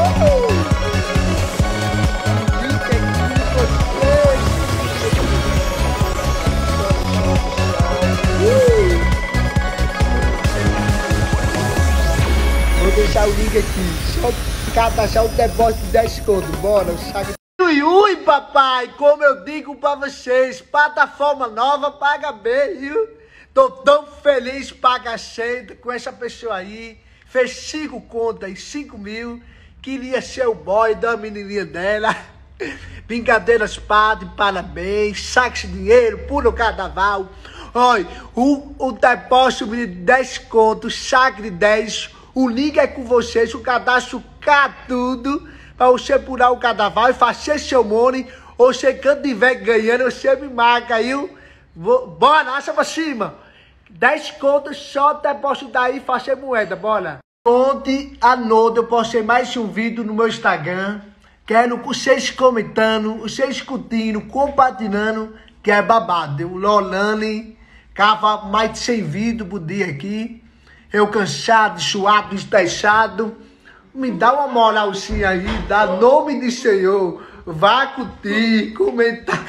Vou deixar o link aqui. Só cadastrar o depósito de 10 conto. Bora, Ui, papai, como eu digo pra vocês, plataforma nova paga bem, viu? Tô tão feliz, paga 100 com essa pessoa aí. Fez 5 contas, 5 mil. Queria ser o boy da menininha dela. Brincadeiras, padre, parabéns. Saque dinheiro, puro carnaval. Olha, o depósito de 10 contos, saque de 10. O link é com vocês, o cadastro cá tudo. Pra você pular o carnaval e fazer seu money. Ou você, quando tiver ganhando, você me marca aí. Bora, acha pra cima. 10 contas, só depositar aí e fazer moeda, bora. Ontem à noite eu postei mais um vídeo no meu Instagram. Quero vocês comentando, vocês curtindo, compartilhando, que é babado. O Lolane cava mais de 100 vídeos por dia aqui. Eu cansado, suado, estressado. Me dá uma moralzinha aí, dá nome de Senhor. Vá curtir, comentar.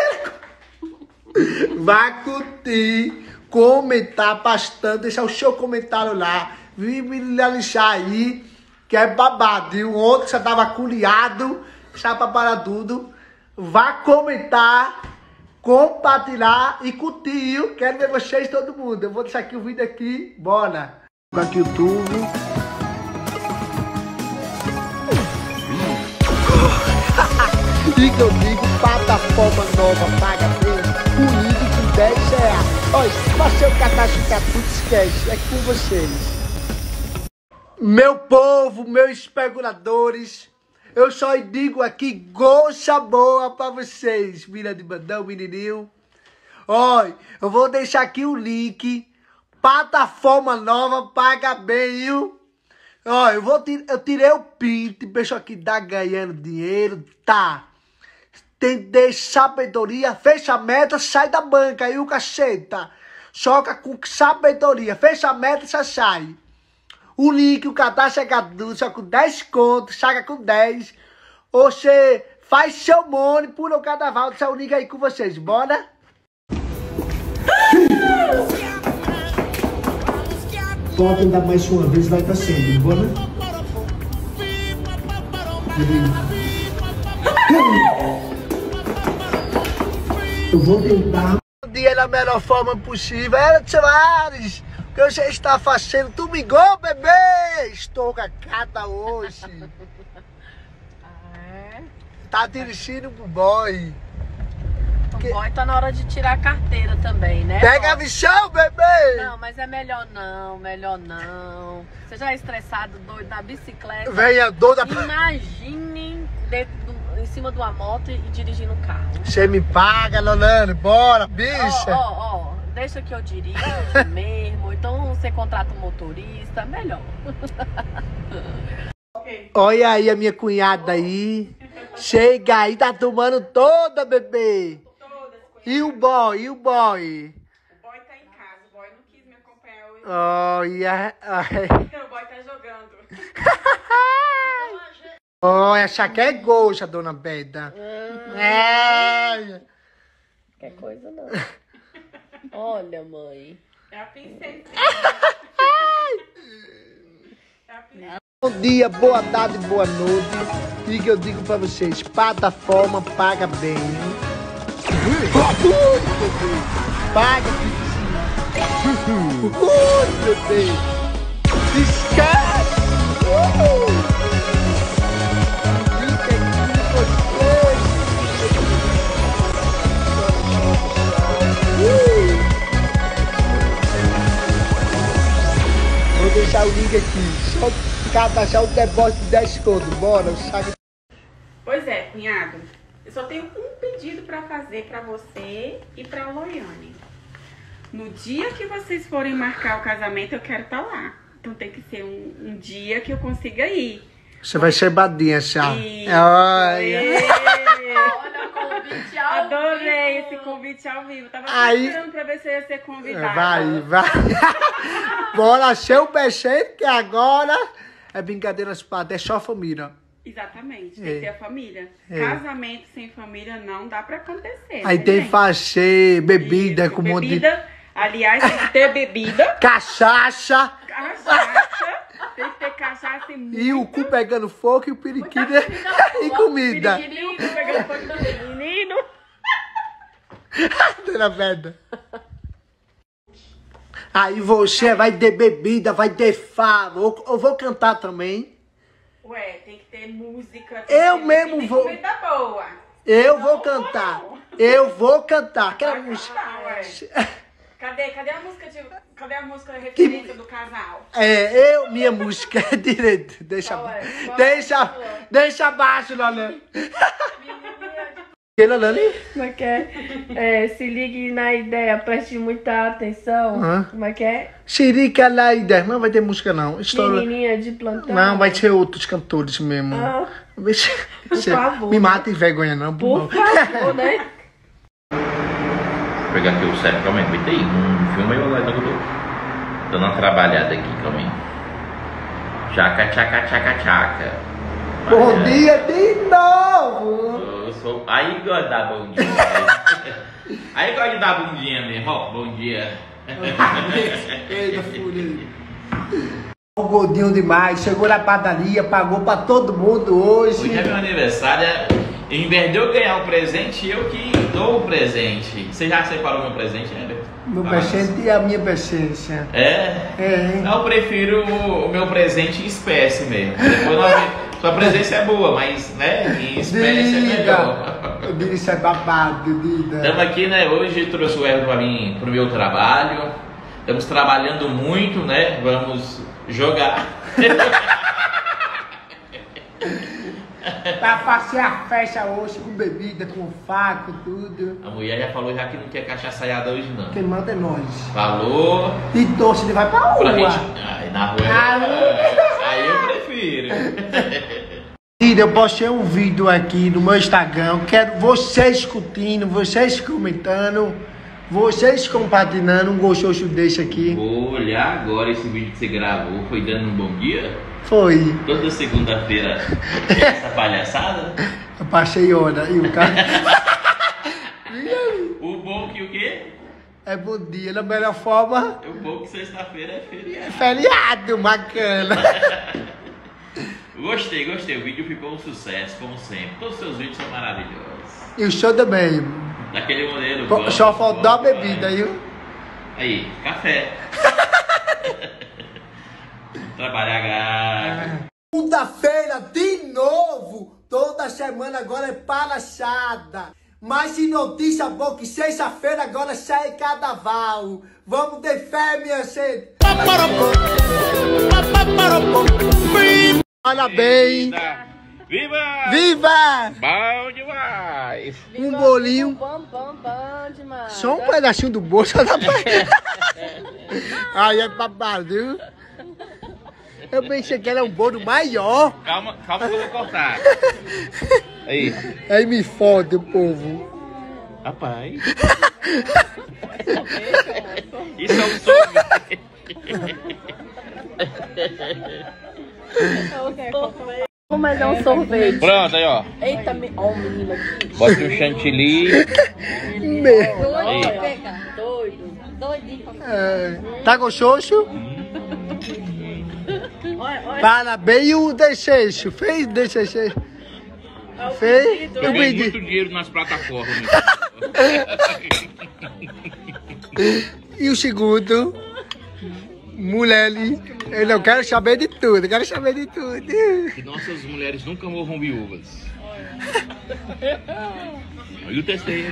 Vá curtir, comentar bastante, deixar o seu comentário lá. Vim me realizar aí, que é babado. E o outro já tava curiado, já para tudo. Vá comentar, compartilhar e curtir. Eu quero ver vocês, todo mundo. Eu vou deixar aqui o vídeo aqui, bora. Aqui o YouTube. E que eu digo, plataforma nova, paga bem, o link com 10 reais. Olha, se você o cadastro ficar tudo, esquece, é com vocês. Meu povo, meus especuladores, eu só digo aqui, gosta boa pra vocês, mira de bandão, menininho. Olha, eu vou deixar aqui o link, plataforma nova, paga bem, viu? Olha, eu tirei o print, pessoal aqui tá ganhando dinheiro, tá. Tem de sabedoria, fecha a meta, sai da banca, aí o caceta. Choca com sabedoria, fecha a meta, já sai. O link, o cadastro é gadudo, só com 10 contos, saca com 10. Você faz seu money, pula o carnaval, deixa o link aí com vocês, bora? Pode andar mais uma vez, vai pra sempre, bora? Eu vou tentar. Um dia da melhor forma possível. Era de Soares, o que você está fazendo? Tu me ligou, bebê? Estou cacata hoje. Tá dirigindo pro boy. O boy tá na hora de tirar a carteira também, né? Pega bichão, bebê! Não, mas é melhor não. Você já é estressado, doido na bicicleta. Venha doida. Imagine em cima de uma moto e dirigindo um carro. Você me paga, Lolane, bora, bicha. Ó, deixa que eu dirijo mesmo. Então você contrata um motorista, melhor. Olha aí a minha cunhada aí. Chega aí, tá tomando toda, bebê. E o boy? O boy tá em casa, o boy não quis me acompanhar hoje. Olha. O boy tá jogando. Olha, achar que é goxa, dona Beda. Qualquer coisa não. Olha, mãe. É a princesa. Bom dia, boa tarde, boa noite. E que eu digo pra vocês, plataforma paga bem. Paga, bebê. Esquece. Vou deixar o link aqui. Só cadastrar o depósito de 10 conto. Bora, o saco. Pois é, cunhado. Eu só tenho um pedido pra fazer pra você e pra Loiane. No dia que vocês forem marcar o casamento, eu quero estar lá. Então tem que ser um dia que eu consiga ir. Você vai ser badinha, já. Olha o convite ao Adorei vivo. esse convite ao vivo. Tava Aí- esperando pra ver se eu ia ser convidada. Vai. Bora, seu peixeiro, que agora é brincadeira nas patas, é só família. Exatamente, tem que ter a família. É. Casamento sem família não dá pra acontecer. Aí né, tem que gente? fazer bebida Isso, com um monte de... bebida. Aliás, tem que ter bebida. Cachaça. Cachaça. Tem que ter cachaça e muito. E o cu pegando fogo e o periquito e comida. Menino pegando fogo do menino. Dona Beda. Aí você vai ter bebida, vai ter fava. Eu vou cantar também. Ué, tem que ter música. Eu tem mesmo tem vou- comida boa. Eu vou cantar. Eu vou cantar. Aquela Vai música. cantar, ué. Cadê a música cadê a música referência do casal? Minha música é direito. Deixa Qual é? abaixo. Qual Deixa abaixo, Lolane. Que, Lolane? Como é que é? Se ligue na ideia, preste muita atenção. Hã? Como é que é? Xirica lá ideia. Não vai ter música, não. História... Menininha de plantão. Não, vai ser outros cantores mesmo. Ah, Você- favor. Me mata em vergonha, não. por favor, né? Vou pegar aqui o sério, calma aí, aguenta aí. Não filma eu lá, não, que eu tô dando uma trabalhada aqui, calma aí. Tchaca, tchaca, tchaca, tchaca. Bom dia de novo. Eu sou... Aí gosta de dar bom dia. Aí gosta de dar bom dia mesmo, ó. Bom dia. Eita, fúria. O gordinho demais, chegou na padaria, pagou pra todo mundo hoje. Hoje é meu aniversário. Em vez de eu ganhar um presente, eu que dou o presente. Você já separou meu presente, né? Meu presente e a minha paciência. É? Não, eu prefiro o meu presente em espécie mesmo. Depois sua presença é boa, mas né, em espécie é melhor. Isso é babado, Dida. Estamos aqui, né? Hoje trouxe o Everton para mim, pro meu trabalho. Estamos trabalhando muito, né? Vamos jogar. Pra fazer a festa hoje com bebida, com faco, tudo. A mulher já falou já que não quer cachaçaiada hoje, não. Quem manda é nós. Falou. E torce, ele vai pra rua. Pra gente... Ai, na rua. Aí eu prefiro. Dida, eu postei um vídeo aqui no meu Instagram. Quero vocês curtindo, vocês comentando, vocês compartilhando um gostoso desse aqui. Vou olhar agora esse vídeo que você gravou. Foi dando um bom dia? Foi. Toda segunda-feira essa palhaçada? Eu passei hora e o cara. O bom que o quê? É bom dia, da melhor forma. O bom que sexta-feira é feriado. É feriado, bacana. Gostei. O vídeo ficou um sucesso, como sempre. Todos os seus vídeos são maravilhosos. E o show também. Daquele modelo. Só faltou a bebida, viu? Aí, café. Trabalhar grátis. Segunda-feira de novo. Toda semana agora é palhaçada. Mas de notícia boa que sexta-feira agora já é carnaval. Vamos ter fé, minha gente. Parabéns. Viva! Viva! Bom demais! Um bolinho. Bom demais. Só um pedacinho do bolso. Aí é babado, viu? Eu pensei que era um bolo maior. Calma que eu vou cortar. Aí. Aí me fode o povo. Rapaz. Isso é um sorvete. Mas é um sorvete. Pronto, aí ó. Eita, ó o menino aqui. Bota um chantilly. Doido. Tá gostoso? Parabéns e o desejo. Fez desejo? Fez? Eu ganhei muito dinheiro nas plataformas. E o segundo? Mulher, eu não quero saber de tudo, quero saber de tudo. Que nossas mulheres nunca morram viúvas. E o terceiro?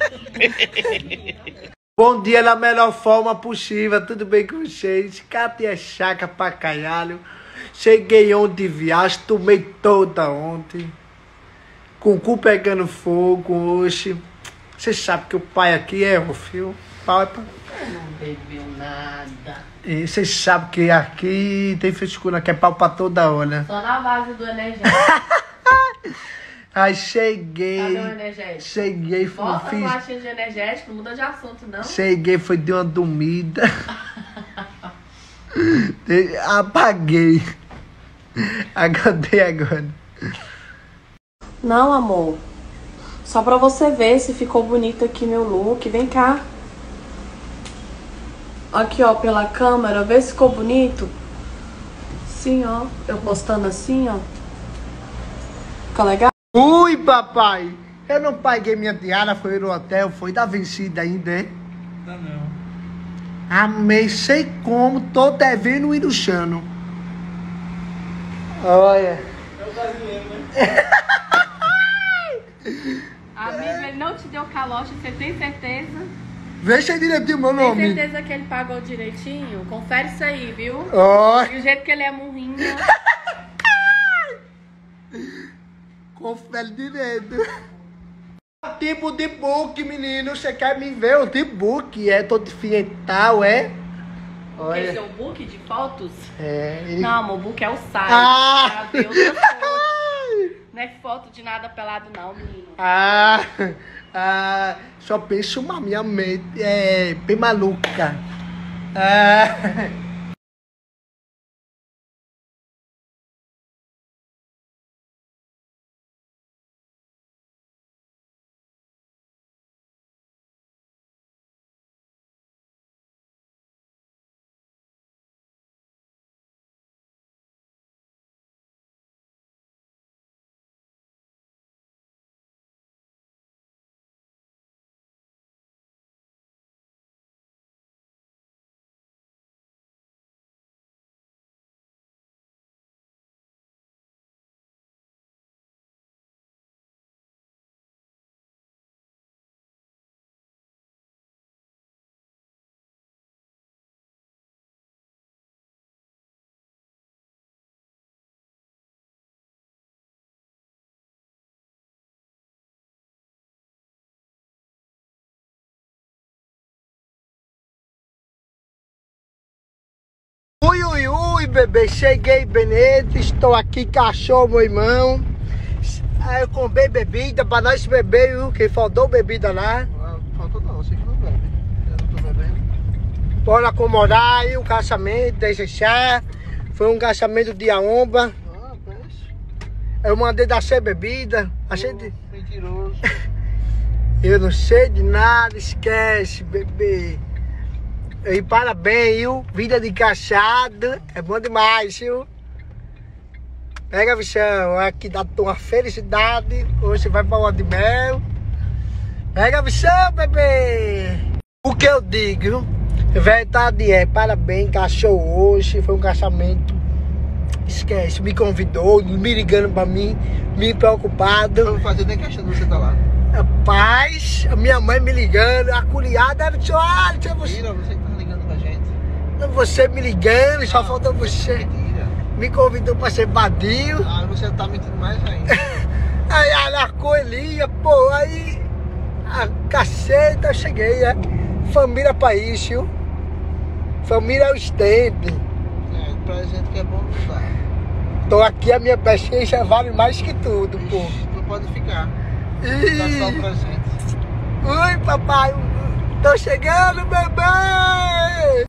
Bom dia na melhor forma possível, tudo bem com vocês? Catei a chaca pra caralho. Cheguei ontem de viagem, tomei toda ontem. Com o cu pegando fogo hoje. Você sabe que o pai aqui é o filho. Pai, pai. Não bebeu nada. E vocês sabem que aqui tem frescura, que é pau pra toda hora. Só na base do energético. Aí cheguei. Cadê o energético? Cheguei, Bota fiz. uma latinha de energético, não muda de assunto, não. Cheguei, foi de uma dormida. Apaguei. Acordei agora. Não, amor. Só pra você ver se ficou bonito aqui meu look. Vem cá. Aqui, ó, pela câmera. Vê se ficou bonito. Sim, ó. Eu postando assim, ó. Ficou legal? Ui, papai. Eu não paguei minha diária, foi no hotel. Foi da vencida ainda, hein? Não. Amei, sei como. Tô devendo ir no chano. Olha. Amigo, ele não te deu calote, você tem certeza? Veja direitinho meu nome. Tem certeza que ele pagou direitinho? Confere isso aí, viu? Ó. E o jeito que ele é murrinha. Confere direito. Tipo de book, menino. Você quer me ver? O tipo book é todo fiental, é? Olha. Esse é o book de fotos? É. Não, amor, o book é o site. Ah. Pra ver outras fotos. Não é foto de nada pelado, não, menino. Só penso uma minha mente é bem maluca. Ui, bebê, cheguei, Benedito, estou aqui, cachorro, meu irmão. Aí eu comprei bebida pra nós beber, viu? Que faltou bebida lá. Faltou não, você que não bebe. Eu não tô bebendo. Bora acomodar aí o casamento, deixar. Foi um casamento de Aomba. Eu mandei dar sem bebida. Achei de... Mentiroso. Eu não sei de nada, esquece, bebê. E parabéns, viu? Vida de casado é bom demais, viu? Pega a visão, aqui dá uma felicidade. Hoje você vai pra lua de mel. Pega a visão, bebê. O que eu digo, verdade é, parabéns, cachorro hoje. Foi um casamento. Esquece, me convidou, me ligando pra mim, me preocupado. Não vou fazer nem questão de você estar lá. Rapaz, a minha mãe me ligando, a curiada, você Mentira, você que tá ligando pra gente. Você me ligando, só faltou você. Mentira. Me convidou pra ser badinho. Ah, você tá mentindo mais ainda. Aí a coelhinha, pô, aí a caceta, eu cheguei, família país, viu? Família é o estende. É, pra gente que é bom não dá. Tô aqui, a minha pesquisa já vale mais que tudo, pô. Tu pode ficar. Ih. Dá só pra gente. Oi, papai, tô chegando, bebê!